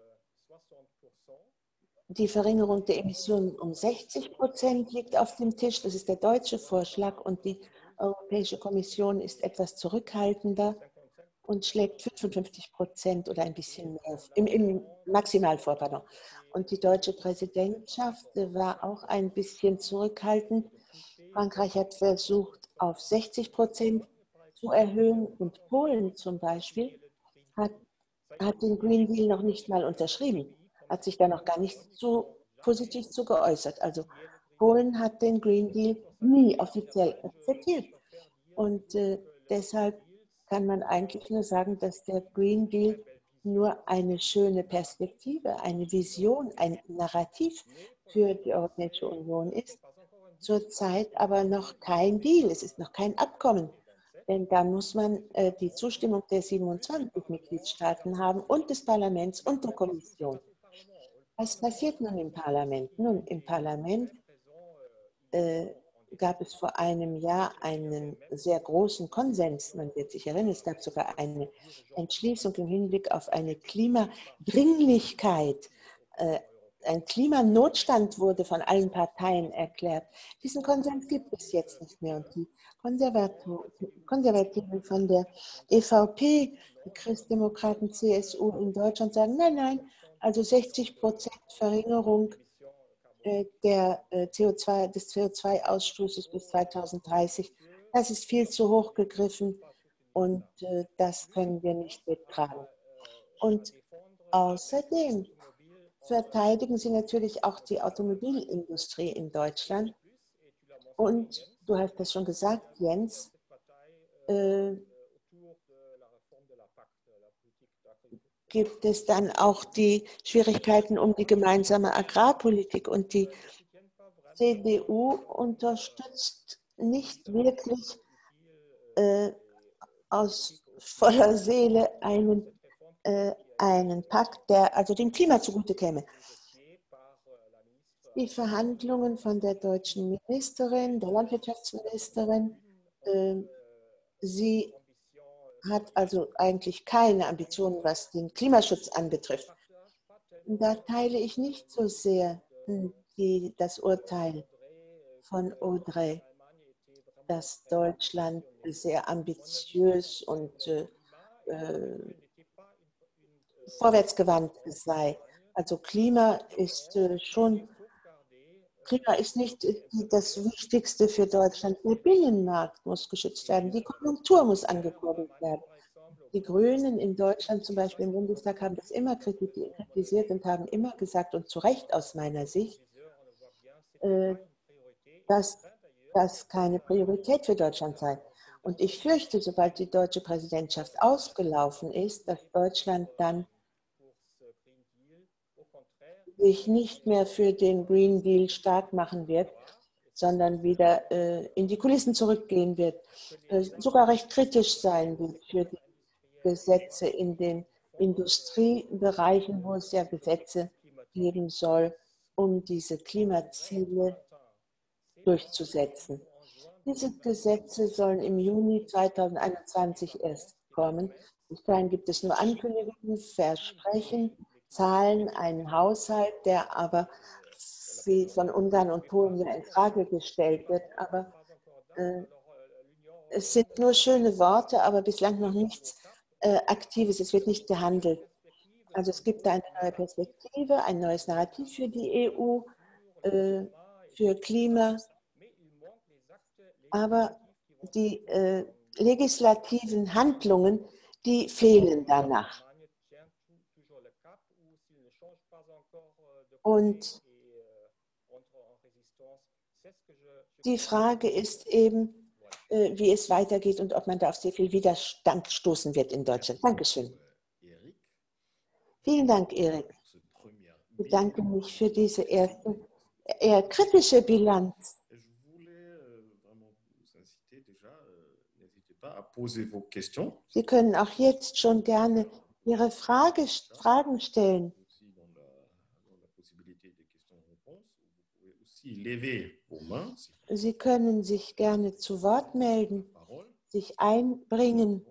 die Verringerung der Emissionen um 60% liegt auf dem Tisch. Das ist der deutsche Vorschlag. Und die Europäische Kommission ist etwas zurückhaltender und schlägt 55% oder ein bisschen mehr im Maximal vor. Pardon. Und die deutsche Präsidentschaft war auch ein bisschen zurückhaltend. Frankreich hat versucht, auf 60% zu erhöhen und Polen zum Beispiel hat den Green Deal noch nicht mal unterschrieben, hat sich da noch gar nicht so positiv zu geäußert. Also Polen hat den Green Deal nie offiziell akzeptiert. Und deshalb kann man eigentlich nur sagen, dass der Green Deal nur eine schöne Perspektive, eine Vision, ein Narrativ für die Europäische Union ist, zurzeit aber noch kein Deal, es ist noch kein Abkommen. Denn da muss man die Zustimmung der 27 Mitgliedstaaten haben und des Parlaments und der Kommission. Was passiert nun im Parlament? Nun, im Parlament gab es vor einem Jahr einen sehr großen Konsens. Man wird sich erinnern, es gab sogar eine Entschließung im Hinblick auf eine Klimadringlichkeit. Ein Klimanotstand wurde von allen Parteien erklärt. Diesen Konsens gibt es jetzt nicht mehr. Und die Konservativen von der EVP, die Christdemokraten, CSU in Deutschland sagen, nein, nein, also 60% Verringerung des CO2-Ausstoßes bis 2030, das ist viel zu hoch gegriffen und das können wir nicht mittragen. Und außerdem verteidigen sie natürlich auch die Automobilindustrie in Deutschland. Und du hast das schon gesagt, Jens, gibt es dann auch die Schwierigkeiten um die gemeinsame Agrarpolitik. Und die CDU unterstützt nicht wirklich aus voller Seele einen Pakt, der also dem Klima zugute käme. Die Verhandlungen von der deutschen Ministerin, der Landwirtschaftsministerin, sie hat also eigentlich keine Ambitionen, was den Klimaschutz anbetrifft. Und da teile ich nicht so sehr das Urteil von Audrey, dass Deutschland sehr ambitiös und vorwärtsgewandt sei. Also Klima ist nicht das Wichtigste für Deutschland. Der Binnenmarkt muss geschützt werden, die Konjunktur muss angekurbelt werden. Die Grünen in Deutschland zum Beispiel im Bundestag haben das immer kritisiert und haben immer gesagt, und zu Recht aus meiner Sicht, dass das keine Priorität für Deutschland sei. Und ich fürchte, sobald die deutsche Präsidentschaft ausgelaufen ist, dass Deutschland dann sich nicht mehr für den Green Deal stark machen wird, sondern wieder in die Kulissen zurückgehen wird, sogar recht kritisch sein wird für die Gesetze in den Industriebereichen, wo es ja Gesetze geben soll, um diese Klimaziele durchzusetzen. Diese Gesetze sollen im Juni 2021 erst kommen. Bis dahin gibt es nur Ankündigungen, Versprechen, Zahlen, einen Haushalt, der aber wie von Ungarn und Polen ja in Frage gestellt wird. Aber es sind nur schöne Worte, aber bislang noch nichts Aktives. Es wird nicht gehandelt. Also es gibt da eine neue Perspektive, ein neues Narrativ für die EU, für Klima. Aber die legislativen Handlungen, die fehlen danach. Und Die Frage ist eben, wie es weitergeht und ob man da auf sehr viel Widerstand stoßen wird in Deutschland. Dankeschön. Vielen Dank, Erik. Ich bedanke mich für diese erste, eher kritische Bilanz. Sie können auch jetzt schon gerne Ihre Fragen stellen. Sie können sich gerne zu Wort melden, sich einbringen.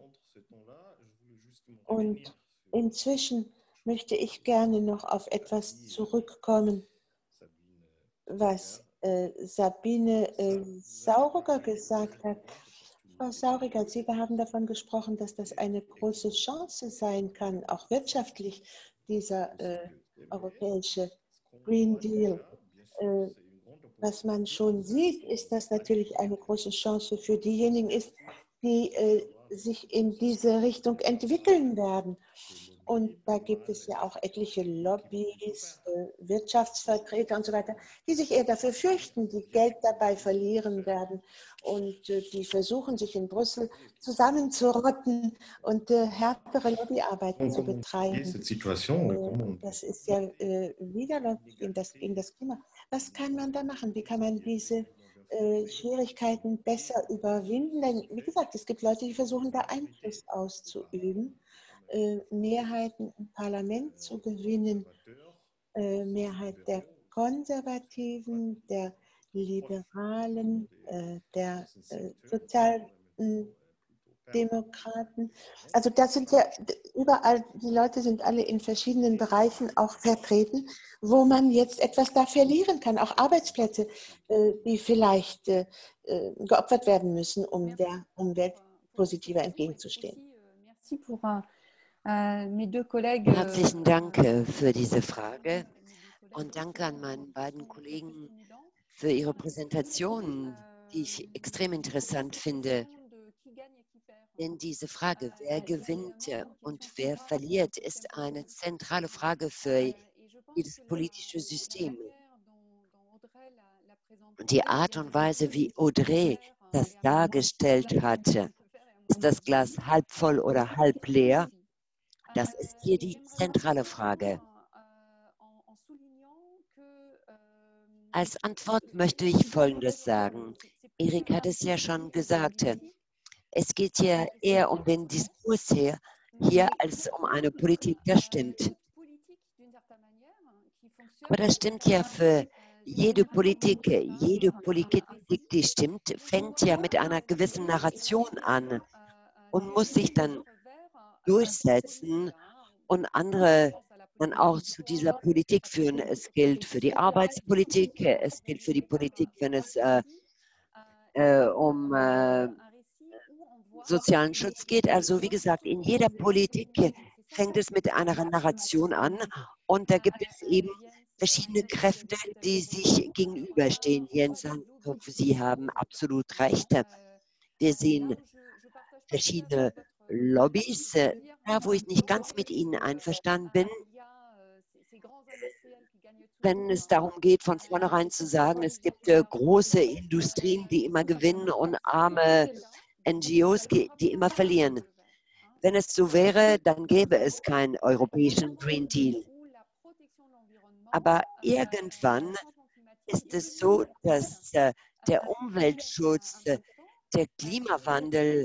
Und inzwischen möchte ich gerne noch auf etwas zurückkommen, was Sabine Sauriger gesagt hat. Frau Sauriger, Sie haben davon gesprochen, dass das eine große Chance sein kann, auch wirtschaftlich, dieser europäische Green Deal. Was man schon sieht, ist, dass natürlich eine große Chance für diejenigen ist, die sich in diese Richtung entwickeln werden. Und da gibt es ja auch etliche Lobbys, Wirtschaftsvertreter und so weiter, die sich eher dafür fürchten, die Geld dabei verlieren werden und die versuchen, sich in Brüssel zusammenzurotten und härtere Lobbyarbeit zu betreiben. Das ist ja widerläufig gegen das Klima. Was kann man da machen? Wie kann man diese Schwierigkeiten besser überwinden? Denn, wie gesagt, es gibt Leute, die versuchen, da Einfluss auszuüben. Mehrheiten im Parlament zu gewinnen, Mehrheit der Konservativen, der Liberalen, der Sozialdemokraten. Also das sind ja überall, die Leute sind alle in verschiedenen Bereichen auch vertreten, wo man jetzt etwas da verlieren kann, auch Arbeitsplätze, die vielleicht geopfert werden müssen, um der Umwelt positiver entgegenzustehen. Herzlichen Dank für diese Frage und danke an meinen beiden Kollegen für ihre Präsentationen, die ich extrem interessant finde. Denn diese Frage, wer gewinnt und wer verliert, ist eine zentrale Frage für jedes politische System. Und die Art und Weise, wie Audrey das dargestellt hat, ist das Glas halb voll oder halb leer? Das ist hier die zentrale Frage. Als Antwort möchte ich Folgendes sagen. Erik hat es ja schon gesagt. Es geht ja eher um den Diskurs hier als um eine Politik. Das stimmt. Aber das stimmt ja für jede Politik. Jede Politik, die stimmt, fängt ja mit einer gewissen Narration an und muss sich dann durchsetzen und andere dann auch zu dieser Politik führen. Es gilt für die Arbeitspolitik, es gilt für die Politik, wenn es um sozialen Schutz geht. Also wie gesagt, in jeder Politik fängt es mit einer Narration an und da gibt es eben verschiedene Kräfte, die sich gegenüberstehen. Jens Hankow, Sie haben absolut recht. Wir sehen verschiedene Lobbys, da wo ich nicht ganz mit Ihnen einverstanden bin, wenn es darum geht, von vornherein zu sagen, es gibt große Industrien, die immer gewinnen und arme NGOs, die immer verlieren. Wenn es so wäre, dann gäbe es keinen europäischen Green Deal. Aber irgendwann ist es so, dass der Umweltschutz, der Klimawandel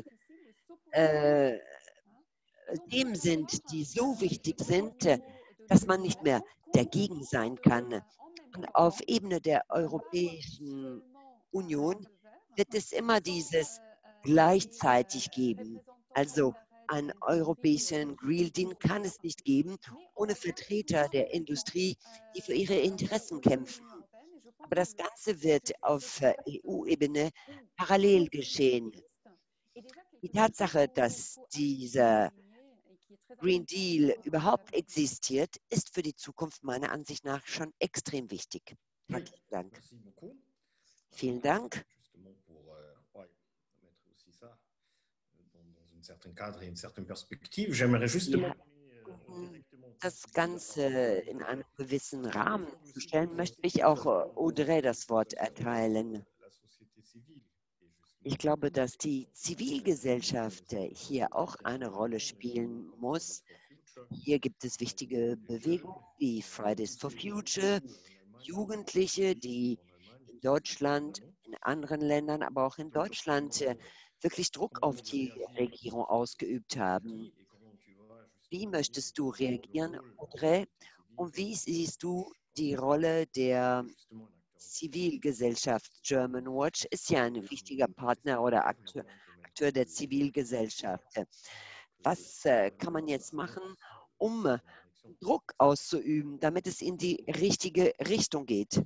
Themen sind, die so wichtig sind, dass man nicht mehr dagegen sein kann. Und auf Ebene der Europäischen Union wird es immer dieses gleichzeitig geben. Also einen europäischen Green Deal kann es nicht geben, ohne Vertreter der Industrie, die für ihre Interessen kämpfen. Aber das Ganze wird auf EU-Ebene parallel geschehen. Die Tatsache, dass dieser Green Deal überhaupt existiert, ist für die Zukunft meiner Ansicht nach schon extrem wichtig. Herzlichen Dank. Vielen Dank. Das Ganze in einem gewissen Rahmen zu stellen, möchte ich auch Audrey das Wort erteilen. Ich glaube, dass die Zivilgesellschaft hier auch eine Rolle spielen muss. Hier gibt es wichtige Bewegungen wie Fridays for Future, Jugendliche, die in Deutschland, in anderen Ländern, aber auch in Deutschland wirklich Druck auf die Regierung ausgeübt haben. Wie möchtest du reagieren, Audrey? Und wie siehst du die Rolle der Zivilgesellschaft? German Watch ist ja ein wichtiger Partner oder Akteur der Zivilgesellschaft. Was kann man jetzt machen, um Druck auszuüben, damit es in die richtige Richtung geht?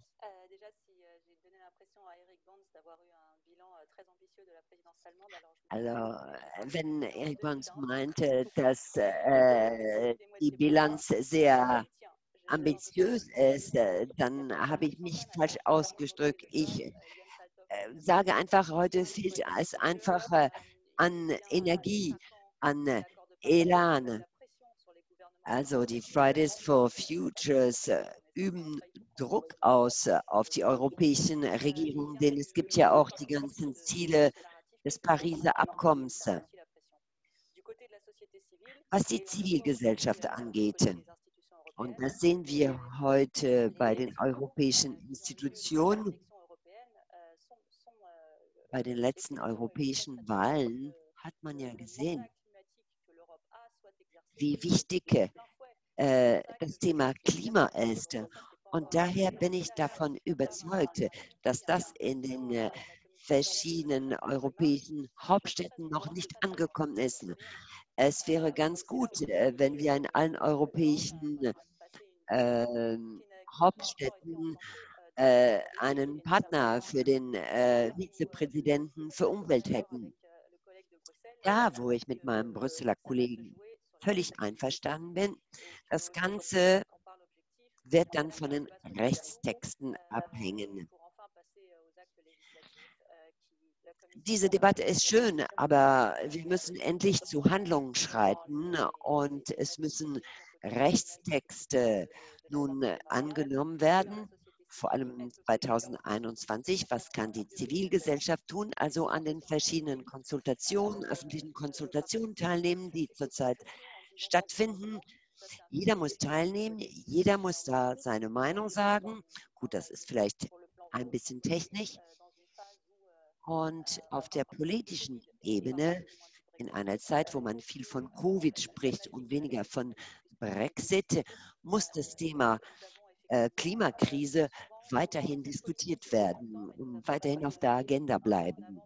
Also, wenn Eric Bons meinte, dass die Bilanz sehr ambitiös ist, dann habe ich mich falsch ausgedrückt. Ich sage einfach, heute fehlt es einfach an Energie, an Elan. Also die Fridays for Futures üben Druck aus auf die europäischen Regierungen, denn es gibt ja auch die ganzen Ziele des Pariser Abkommens. Was die Zivilgesellschaft angeht, und das sehen wir heute bei den europäischen Institutionen, bei den letzten europäischen Wahlen hat man ja gesehen, wie wichtig das Thema Klima ist. Und daher bin ich davon überzeugt, dass das in den verschiedenen europäischen Hauptstädten noch nicht angekommen ist. Es wäre ganz gut, wenn wir in allen europäischen Hauptstädten einen Partner für den Vizepräsidenten für Umwelt hätten. Da, wo ich mit meinem Brüsseler Kollegen völlig einverstanden bin, das Ganze wird dann von den Rechtstexten abhängen. Diese Debatte ist schön, aber wir müssen endlich zu Handlungen schreiten und es müssen Rechtstexte nun angenommen werden, vor allem 2021. Was kann die Zivilgesellschaft tun? Also an den verschiedenen Konsultationen, öffentlichen Konsultationen teilnehmen, die zurzeit stattfinden. Jeder muss teilnehmen, jeder muss da seine Meinung sagen. Gut, das ist vielleicht ein bisschen technisch. Und auf der politischen Ebene, in einer Zeit, wo man viel von Covid spricht und weniger von Brexit, muss das Thema Klimakrise weiterhin diskutiert werden und weiterhin auf der Agenda bleiben.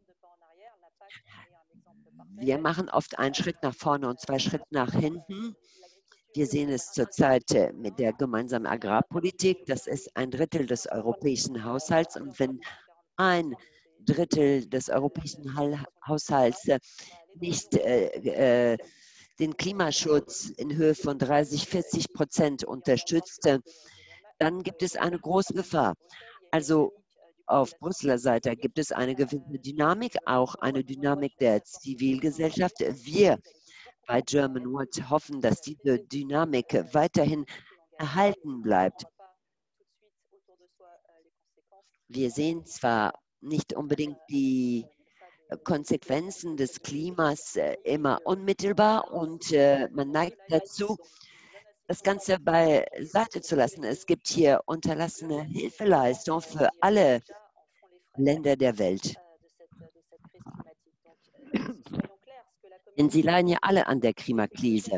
Wir machen oft einen Schritt nach vorne und zwei Schritte nach hinten. Wir sehen es zurzeit mit der gemeinsamen Agrarpolitik. Das ist ein Drittel des europäischen Haushalts. Und wenn ein Drittel des europäischen Haushalts nicht den Klimaschutz in Höhe von 30–40% unterstützt, dann gibt es eine große Gefahr. Also auf Brüsseler Seite gibt es eine gewisse Dynamik, auch eine Dynamik der Zivilgesellschaft. Wir bei German Watch hoffen, dass diese Dynamik weiterhin erhalten bleibt. Wir sehen zwar nicht unbedingt die Konsequenzen des Klimas immer unmittelbar und man neigt dazu, das Ganze beiseite zu lassen. Es gibt hier unterlassene Hilfeleistung für alle Länder der Welt. Denn sie leiden ja alle an der Klimakrise.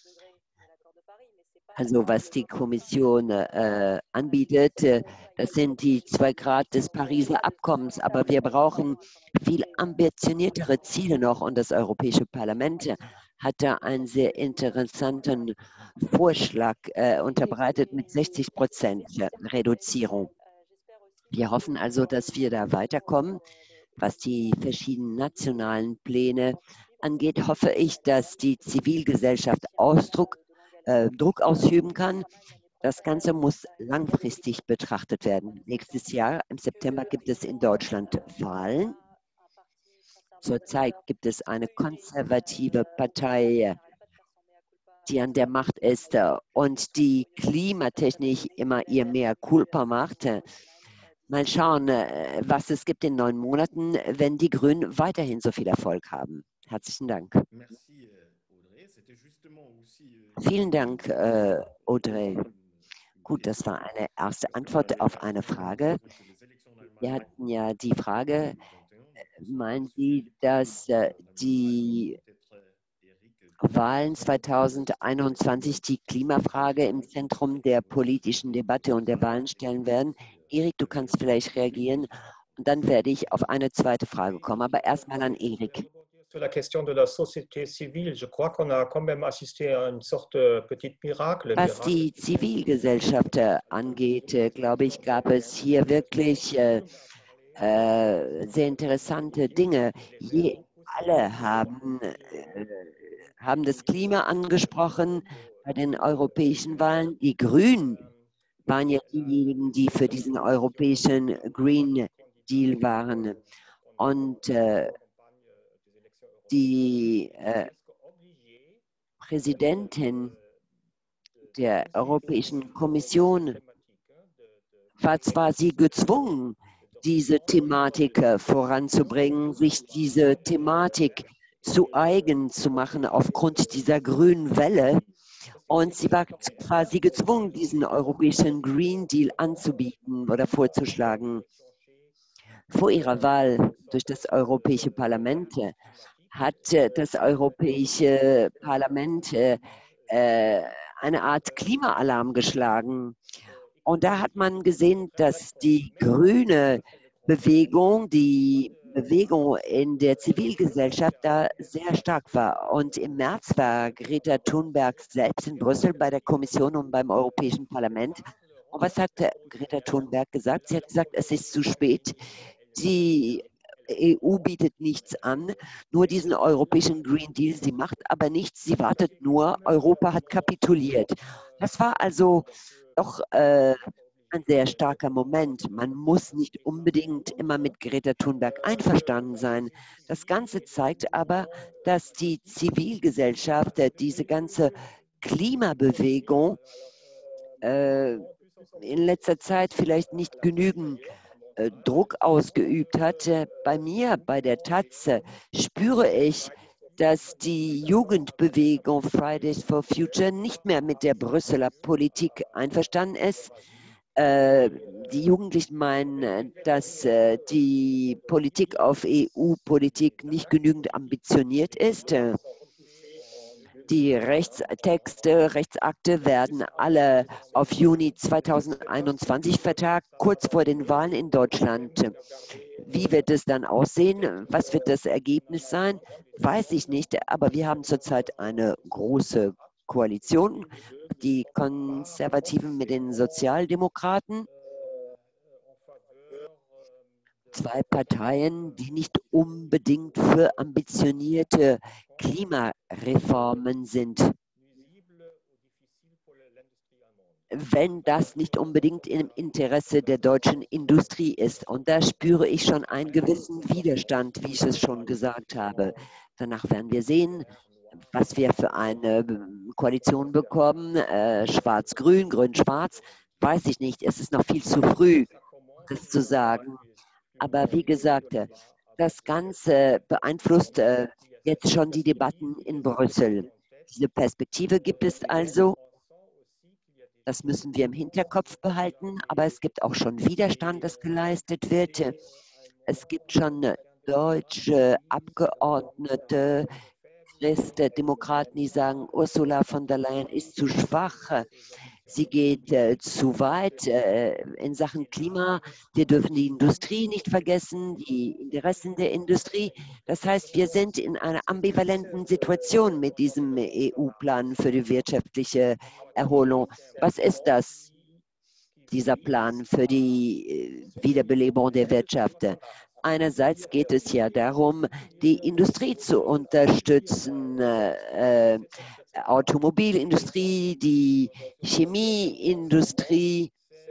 Also was die Kommission anbietet, das sind die 2 Grad des Pariser Abkommens. Aber wir brauchen viel ambitioniertere Ziele noch. Und das Europäische Parlament hat da einen sehr interessanten Vorschlag unterbreitet mit 60% Reduzierung. Wir hoffen also, dass wir da weiterkommen. Was die verschiedenen nationalen Pläne angeht, hoffe ich, dass die Zivilgesellschaft Druck ausüben kann. Das Ganze muss langfristig betrachtet werden. Nächstes Jahr, im September, gibt es in Deutschland Wahlen. Zurzeit gibt es eine konservative Partei, die an der Macht ist und die klimatechnisch immer ihr Mea culpa macht. Mal schauen, was es gibt in 9 Monaten, wenn die Grünen weiterhin so viel Erfolg haben. Herzlichen Dank. Merci, Audrey. C'était justement aussi Vielen Dank, Audrey. Gut, das war eine erste Antwort auf eine Frage. Wir hatten ja die Frage, meinen Sie, dass die Wahlen 2021 die Klimafrage im Zentrum der politischen Debatte und der Wahlen stellen werden? Erik, du kannst vielleicht reagieren und dann werde ich auf eine zweite Frage kommen. Aber erstmal an Erik. Sur la question de la société civile, je crois qu'on a quand même assisté à une sorte de petit miracle. Was die Zivilgesellschaft angeht, glaube ich, gab es hier wirklich sehr interessante Dinge. Alle haben das Klima angesprochen bei den europäischen Wahlen. Die Grünen waren ja diejenigen, die für diesen europäischen Green Deal waren. Und die Präsidentin der Europäischen Kommission war zwar sie gezwungen, diese Thematik voranzubringen, sich diese Thematik zu eigen zu machen aufgrund dieser grünen Welle. Und sie war quasi gezwungen, diesen europäischen Green Deal anzubieten oder vorzuschlagen. Vor ihrer Wahl durch das Europäische Parlament hat das Europäische Parlament eine Art Klimaalarm geschlagen. Und da hat man gesehen, dass die grüne Bewegung, die Bewegung in der Zivilgesellschaft da sehr stark war. Und im März war Greta Thunberg selbst in Brüssel bei der Kommission und beim Europäischen Parlament. Und was hat Greta Thunberg gesagt? Sie hat gesagt, es ist zu spät. Die EU bietet nichts an, nur diesen europäischen Green Deal. Sie macht aber nichts, sie wartet nur. Europa hat kapituliert. Das war also doch ein sehr starker Moment. Man muss nicht unbedingt immer mit Greta Thunberg einverstanden sein. Das Ganze zeigt aber, dass die Zivilgesellschaft, diese ganze Klimabewegung in letzter Zeit vielleicht nicht genügend Druck ausgeübt hat. Bei mir, bei der Taz, spüre ich, dass die Jugendbewegung Fridays for Future nicht mehr mit der Brüsseler Politik einverstanden ist. Die Jugendlichen meinen, dass die Politik auf EU-Politik nicht genügend ambitioniert ist. Die Rechtstexte, Rechtsakte werden alle auf Juni 2021 vertagt, kurz vor den Wahlen in Deutschland. Wie wird es dann aussehen? Was wird das Ergebnis sein? Weiß ich nicht, aber wir haben zurzeit eine große Koalition, die Konservativen mit den Sozialdemokraten. Zwei Parteien, die nicht unbedingt für ambitionierte Klimareformen sind, wenn das nicht unbedingt im Interesse der deutschen Industrie ist. Und da spüre ich schon einen gewissen Widerstand, wie ich es schon gesagt habe. Danach werden wir sehen, was wir für eine Koalition bekommen. Schwarz-Grün, Grün-Schwarz, weiß ich nicht. Es ist noch viel zu früh, das zu sagen. Aber wie gesagt, das Ganze beeinflusst jetzt schon die Debatten in Brüssel. Diese Perspektive gibt es also. Das müssen wir im Hinterkopf behalten. Aber es gibt auch schon Widerstand, das geleistet wird. Es gibt schon deutsche Abgeordnete, Christdemokraten, die sagen, Ursula von der Leyen ist zu schwach. Sie geht zu weit in Sachen Klima. Wir dürfen die Industrie nicht vergessen, die Interessen der Industrie. Das heißt, wir sind in einer ambivalenten Situation mit diesem EU-Plan für die wirtschaftliche Erholung. Was ist das, dieser Plan für die Wiederbelebung der Wirtschaft? Einerseits geht es ja darum, die Industrie zu unterstützen, Automobilindustrie, die Chemieindustrie.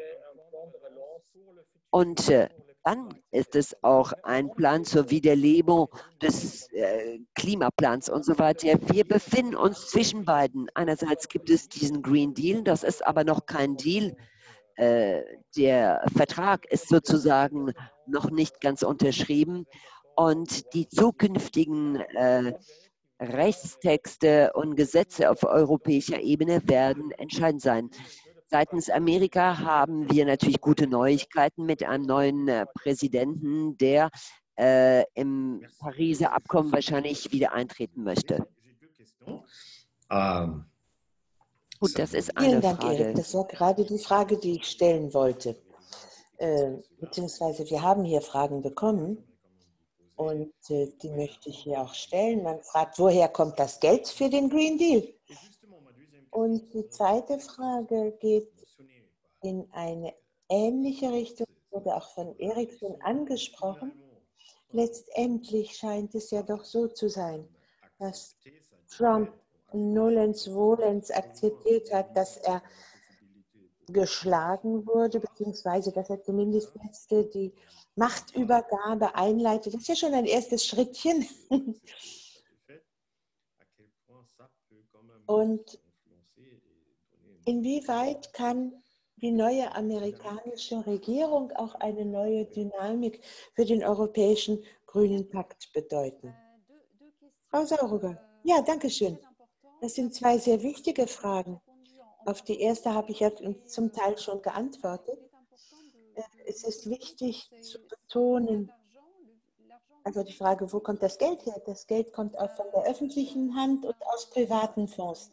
Und dann ist es auch ein Plan zur Wiederbelebung des Klimaplans und so weiter. Wir befinden uns zwischen beiden. Einerseits gibt es diesen Green Deal, das ist aber noch kein Deal. der Vertrag ist sozusagen noch nicht ganz unterschrieben und die zukünftigen Rechtstexte und Gesetze auf europäischer Ebene werden entscheidend sein. Seitens Amerika haben wir natürlich gute Neuigkeiten mit einem neuen Präsidenten, der im Pariser Abkommen wahrscheinlich wieder eintreten möchte. Gut, das ist eine Vielen Dank, Frage. Erik. Das war gerade die Frage, die ich stellen wollte. Beziehungsweise wir haben hier Fragen bekommen und die möchte ich hier auch stellen. Man fragt, woher kommt das Geld für den Green Deal? Und die zweite Frage geht in eine ähnliche Richtung, wurde auch von Erik schon angesprochen. Letztendlich scheint es ja doch so zu sein, dass Trump nolens volens akzeptiert hat, dass er geschlagen wurde, beziehungsweise dass er zumindest jetzt die Machtübergabe einleitet. Das ist ja schon ein erstes Schrittchen. Und inwieweit kann die neue amerikanische Regierung auch eine neue Dynamik für den Europäischen Grünen Pakt bedeuten? Frau Sauruger. Ja, danke schön. Das sind zwei sehr wichtige Fragen. Auf die erste habe ich ja zum Teil schon geantwortet. Es ist wichtig zu betonen, also die Frage, wo kommt das Geld her? Das Geld kommt auch von der öffentlichen Hand und aus privaten Fonds.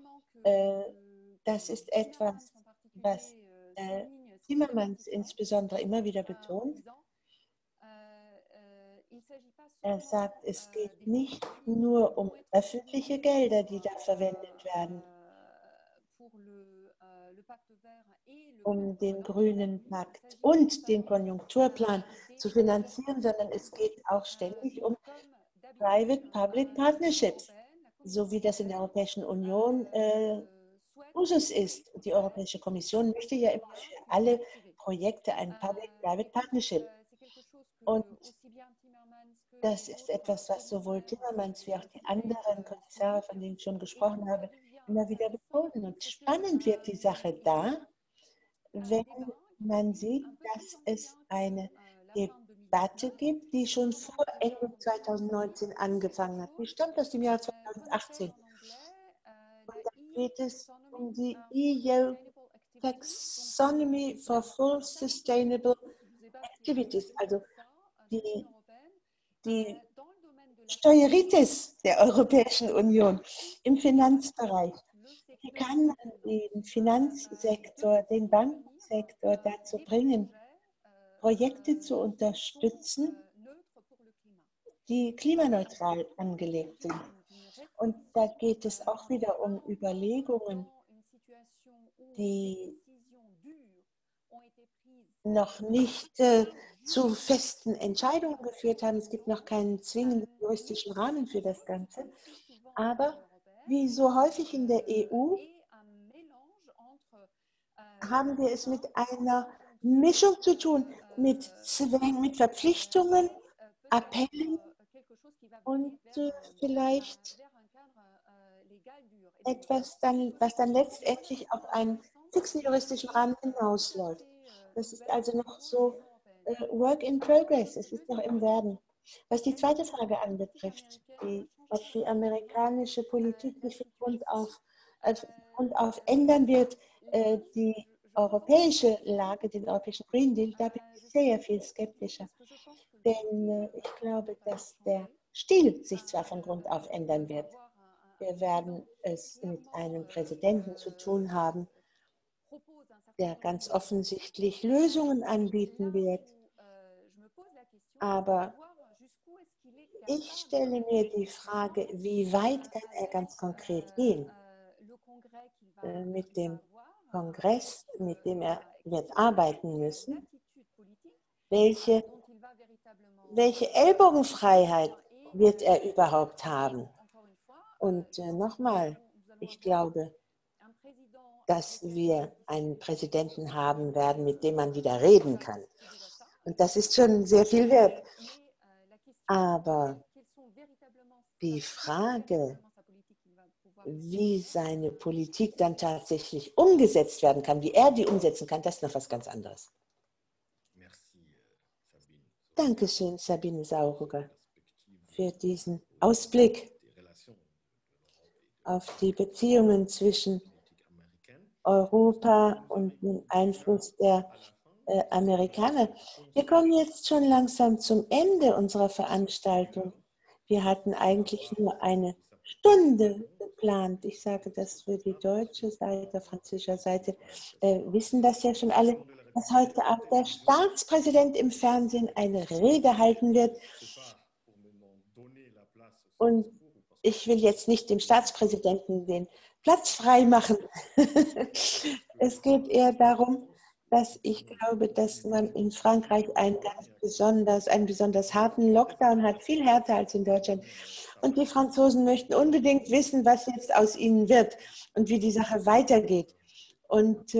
Das ist etwas, was Timmermans insbesondere immer wieder betont. Er sagt, es geht nicht nur um öffentliche Gelder, die da verwendet werden, um den grünen Pakt und den Konjunkturplan zu finanzieren, sondern es geht auch ständig um Private-Public Partnerships, so wie das in der Europäischen Union Usus ist. Die Europäische Kommission möchte ja immer für alle Projekte ein Public-Private Partnership. Und das ist etwas, was sowohl Timmermans wie auch die anderen Kommissare, von denen ich schon gesprochen habe, immer wieder betonen. Und spannend wird die Sache da, wenn man sieht, dass es eine Debatte gibt, die schon vor Ende 2019 angefangen hat. Die stammt aus dem Jahr 2018. Und da geht es um die EU Taxonomy for Full Sustainable Activities, also die Steueritis der Europäischen Union im Finanzbereich. Wie kann man den Finanzsektor, den Bankensektor dazu bringen, Projekte zu unterstützen, die klimaneutral angelegt sind? Und da geht es auch wieder um Überlegungen, die noch nicht zu festen Entscheidungen geführt haben. Es gibt noch keinen zwingenden juristischen Rahmen für das Ganze. Aber wie so häufig in der EU haben wir es mit einer Mischung zu tun, mit Zwängen, mit Verpflichtungen, Appellen und vielleicht etwas, was dann letztendlich auf einen fixen juristischen Rahmen hinausläuft. Das ist also noch so Work in Progress, es ist noch im Werden. Was die zweite Frage anbetrifft, ob die amerikanische Politik sich von Grund auf ändern wird, die europäische Lage, den europäischen Green Deal, da bin ich sehr viel skeptischer. Denn ich glaube, dass der Stil sich zwar von Grund auf ändern wird. Wir werden es mit einem Präsidenten zu tun haben, der ganz offensichtlich Lösungen anbieten wird. Aber ich stelle mir die Frage, wie weit kann er ganz konkret gehen? Mit dem Kongress, mit dem er wird arbeiten müssen, welche Ellbogenfreiheit wird er überhaupt haben? Und nochmal, ich glaube, dass wir einen Präsidenten haben werden, mit dem man wieder reden kann. Und das ist schon sehr viel wert. Aber die Frage, wie seine Politik dann tatsächlich umgesetzt werden kann, wie er die umsetzen kann, das ist noch was ganz anderes. Dankeschön, Sabine Sauruger, für diesen Ausblick auf die Beziehungen zwischen Europa und dem Einfluss der Amerikaner. Wir kommen jetzt schon langsam zum Ende unserer Veranstaltung. Wir hatten eigentlich nur eine Stunde geplant. Ich sage das für die deutsche Seite, französische Seite, wissen das ja schon alle, dass heute Abend der Staatspräsident im Fernsehen eine Rede halten wird. Und ich will jetzt nicht dem Staatspräsidenten den Platz frei machen. Es geht eher darum, dass ich glaube, dass man in Frankreich einen besonders harten Lockdown hat, viel härter als in Deutschland. Und die Franzosen möchten unbedingt wissen, was jetzt aus ihnen wird und wie die Sache weitergeht. Und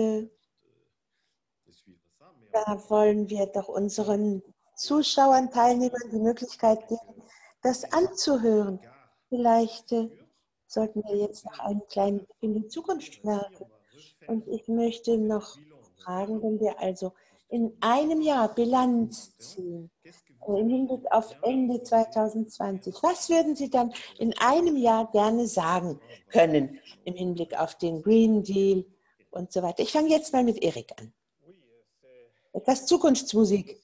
da wollen wir doch unseren Zuschauern, Teilnehmern die Möglichkeit geben, das anzuhören. Vielleicht sollten wir jetzt noch einen kleinen Blick in die Zukunft werfen. Und ich möchte noch fragen, wenn wir also in einem Jahr Bilanz ziehen, im Hinblick auf Ende 2020, was würden Sie dann in einem Jahr gerne sagen können im Hinblick auf den Green Deal und so weiter? Ich fange jetzt mal mit Erik an. Etwas Zukunftsmusik.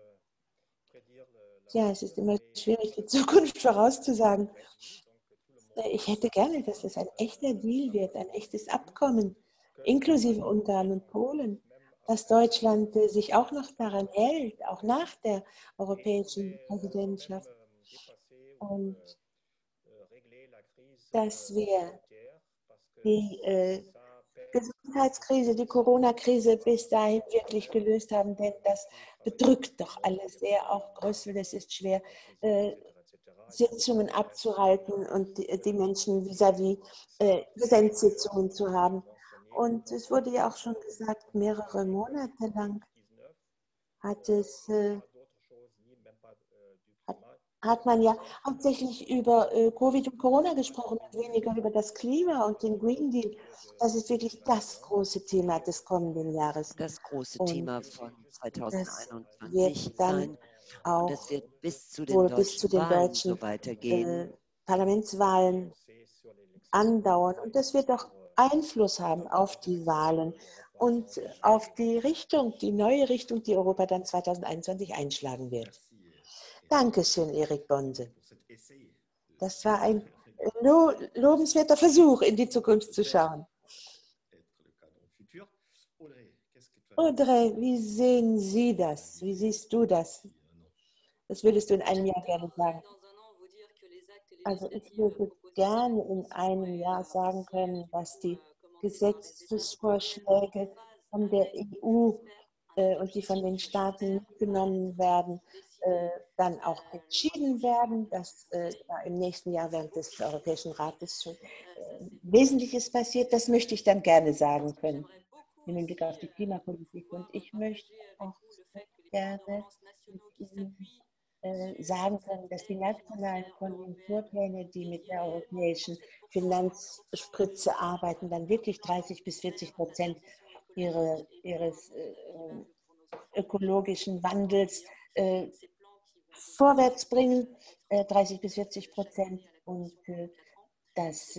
Ja, es ist immer schwierig, die Zukunft vorauszusagen. Ich hätte gerne, dass es ein echter Deal wird, ein echtes Abkommen, inklusive Ungarn und Polen, dass Deutschland sich auch noch daran hält, auch nach der europäischen Präsidentschaft. Und dass wir die Gesundheitskrise, die Corona-Krise bis dahin wirklich gelöst haben, denn das bedrückt doch alles sehr, auch Brüssel. Es ist schwer, Sitzungen abzuhalten und die Menschen vis-à-vis Präsenzsitzungen zu haben. Und es wurde ja auch schon gesagt, mehrere Monate lang hat man ja hauptsächlich über Covid und Corona gesprochen und weniger über das Klima und den Green Deal. Das ist wirklich das große Thema des kommenden Jahres. Das große und Thema von das 2021 wird dann sein. auch Und es wird bis zu wohl den bis zu deutschen den Wahlen deutschen so weitergehen. Parlamentswahlen andauern. Und das wird auch Einfluss haben auf die Wahlen und auf die Richtung, die neue Richtung, die Europa dann 2021 einschlagen wird. Dankeschön, Erik Bonse. Das war ein lobenswerter Versuch, in die Zukunft zu schauen. Audrey, wie sehen Sie das? Wie siehst du das? Was würdest du in einem Jahr gerne sagen? Also ich würde gerne in einem Jahr sagen können, dass die Gesetzesvorschläge von der EU und die von den Staaten mitgenommen werden, dann auch entschieden werden, dass da im nächsten Jahr während des Europäischen Rates schon Wesentliches passiert. Das möchte ich dann gerne sagen können im Hinblick auf die Klimapolitik. Und ich möchte auch gerne sagen können, dass die nationalen Konjunkturpläne, die mit der europäischen Finanzspritze arbeiten, dann wirklich 30-40% ihres ökologischen Wandels vorwärts bringen, 30-40%, und dass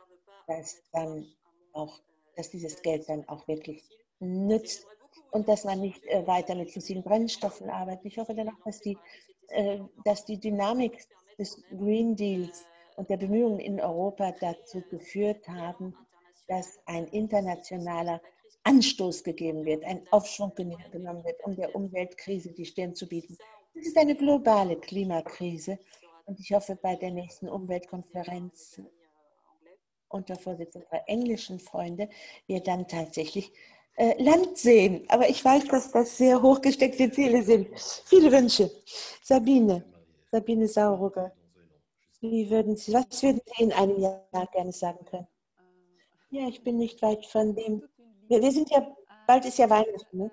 dieses Geld dann auch wirklich nützt und dass man nicht weiter mit fossilen Brennstoffen arbeitet. Ich hoffe dann auch, dass die Dynamik des Green Deals und der Bemühungen in Europa dazu geführt haben, dass ein internationaler Anstoß gegeben wird, ein Aufschwung genommen wird, um der Umweltkrise die Stirn zu bieten. Es ist eine globale Klimakrise und ich hoffe, bei der nächsten Umweltkonferenz unter Vorsitz unserer englischen Freunde wir dann tatsächlich Land sehen. Aber ich weiß, dass das sehr hochgesteckte Ziele sind. Viele Wünsche. Sabine Sauruger, was würden Sie in einem Jahr gerne sagen können? Ja, ich bin nicht weit von dem. Wir sind ja, bald ist ja Weihnachten. Ne?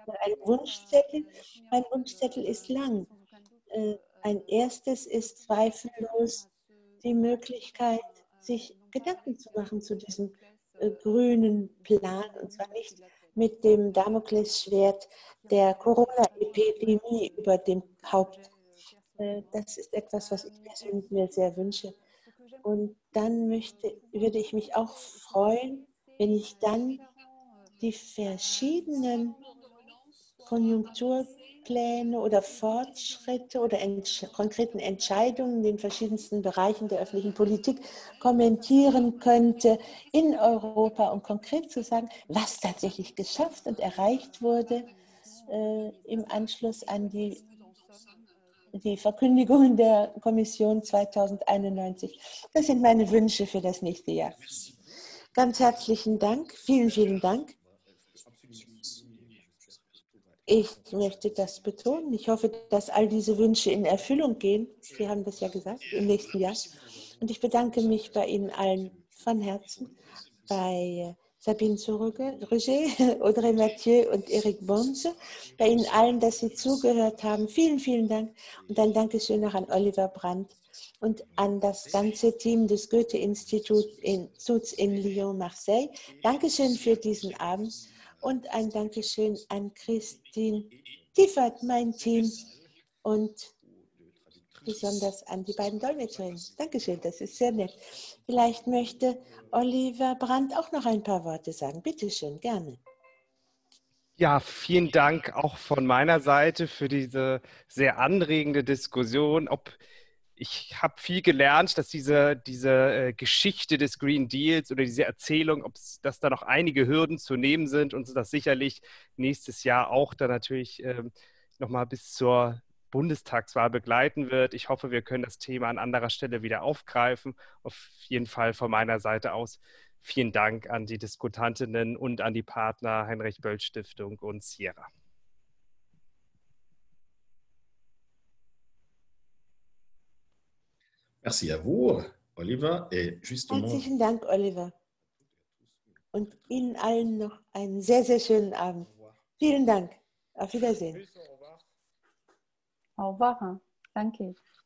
Mein Wunschzettel ist lang. Ein erstes ist zweifellos die Möglichkeit, sich Gedanken zu machen zu diesem grünen Plan, und zwar nicht mit dem Damoklesschwert der Corona-Epidemie über dem Haupt. Das ist etwas, was ich persönlich mir sehr wünsche. Und dann würde ich mich auch freuen, wenn ich dann die verschiedenen Konjunkturpläne oder Fortschritte oder konkreten Entscheidungen in den verschiedensten Bereichen der öffentlichen Politik kommentieren könnte in Europa, um konkret zu sagen, was tatsächlich geschafft und erreicht wurde im Anschluss an die Verkündigungen der Kommission 2091. Das sind meine Wünsche für das nächste Jahr. Ganz herzlichen Dank, vielen, vielen Dank. Ich möchte das betonen. Ich hoffe, dass all diese Wünsche in Erfüllung gehen. Sie haben das ja gesagt, im nächsten Jahr. Und ich bedanke mich bei Ihnen allen von Herzen, bei Sabine Zuruge, Roger, Audrey Mathieu und Eric Bonze, bei Ihnen allen, dass Sie zugehört haben. Vielen, vielen Dank. Und ein Dankeschön noch an Oliver Brandt und an das ganze Team des Goethe-Instituts in Lyon-Marseille. Dankeschön für diesen Abend. Und ein Dankeschön an Christine Tiffert, mein Team, und besonders an die beiden Dolmetscherinnen. Dankeschön, das ist sehr nett. Vielleicht möchte Oliver Brandt auch noch ein paar Worte sagen. Bitte schön, gerne. Ja, vielen Dank auch von meiner Seite für diese sehr anregende Diskussion. Ich habe viel gelernt, dass diese Geschichte des Green Deals oder diese Erzählung, dass da noch einige Hürden zu nehmen sind und das sicherlich nächstes Jahr auch dann natürlich nochmal bis zur Bundestagswahl begleiten wird. Ich hoffe, wir können das Thema an anderer Stelle wieder aufgreifen. Auf jeden Fall von meiner Seite aus vielen Dank an die Diskutantinnen und an die Partner Heinrich-Böll-Stiftung und Sierra. Merci à vous, Oliver. Et justement, herzlichen Dank, Oliver. Und Ihnen allen noch einen sehr, sehr schönen Abend. Vielen Dank. Auf Wiedersehen. Au revoir. Danke.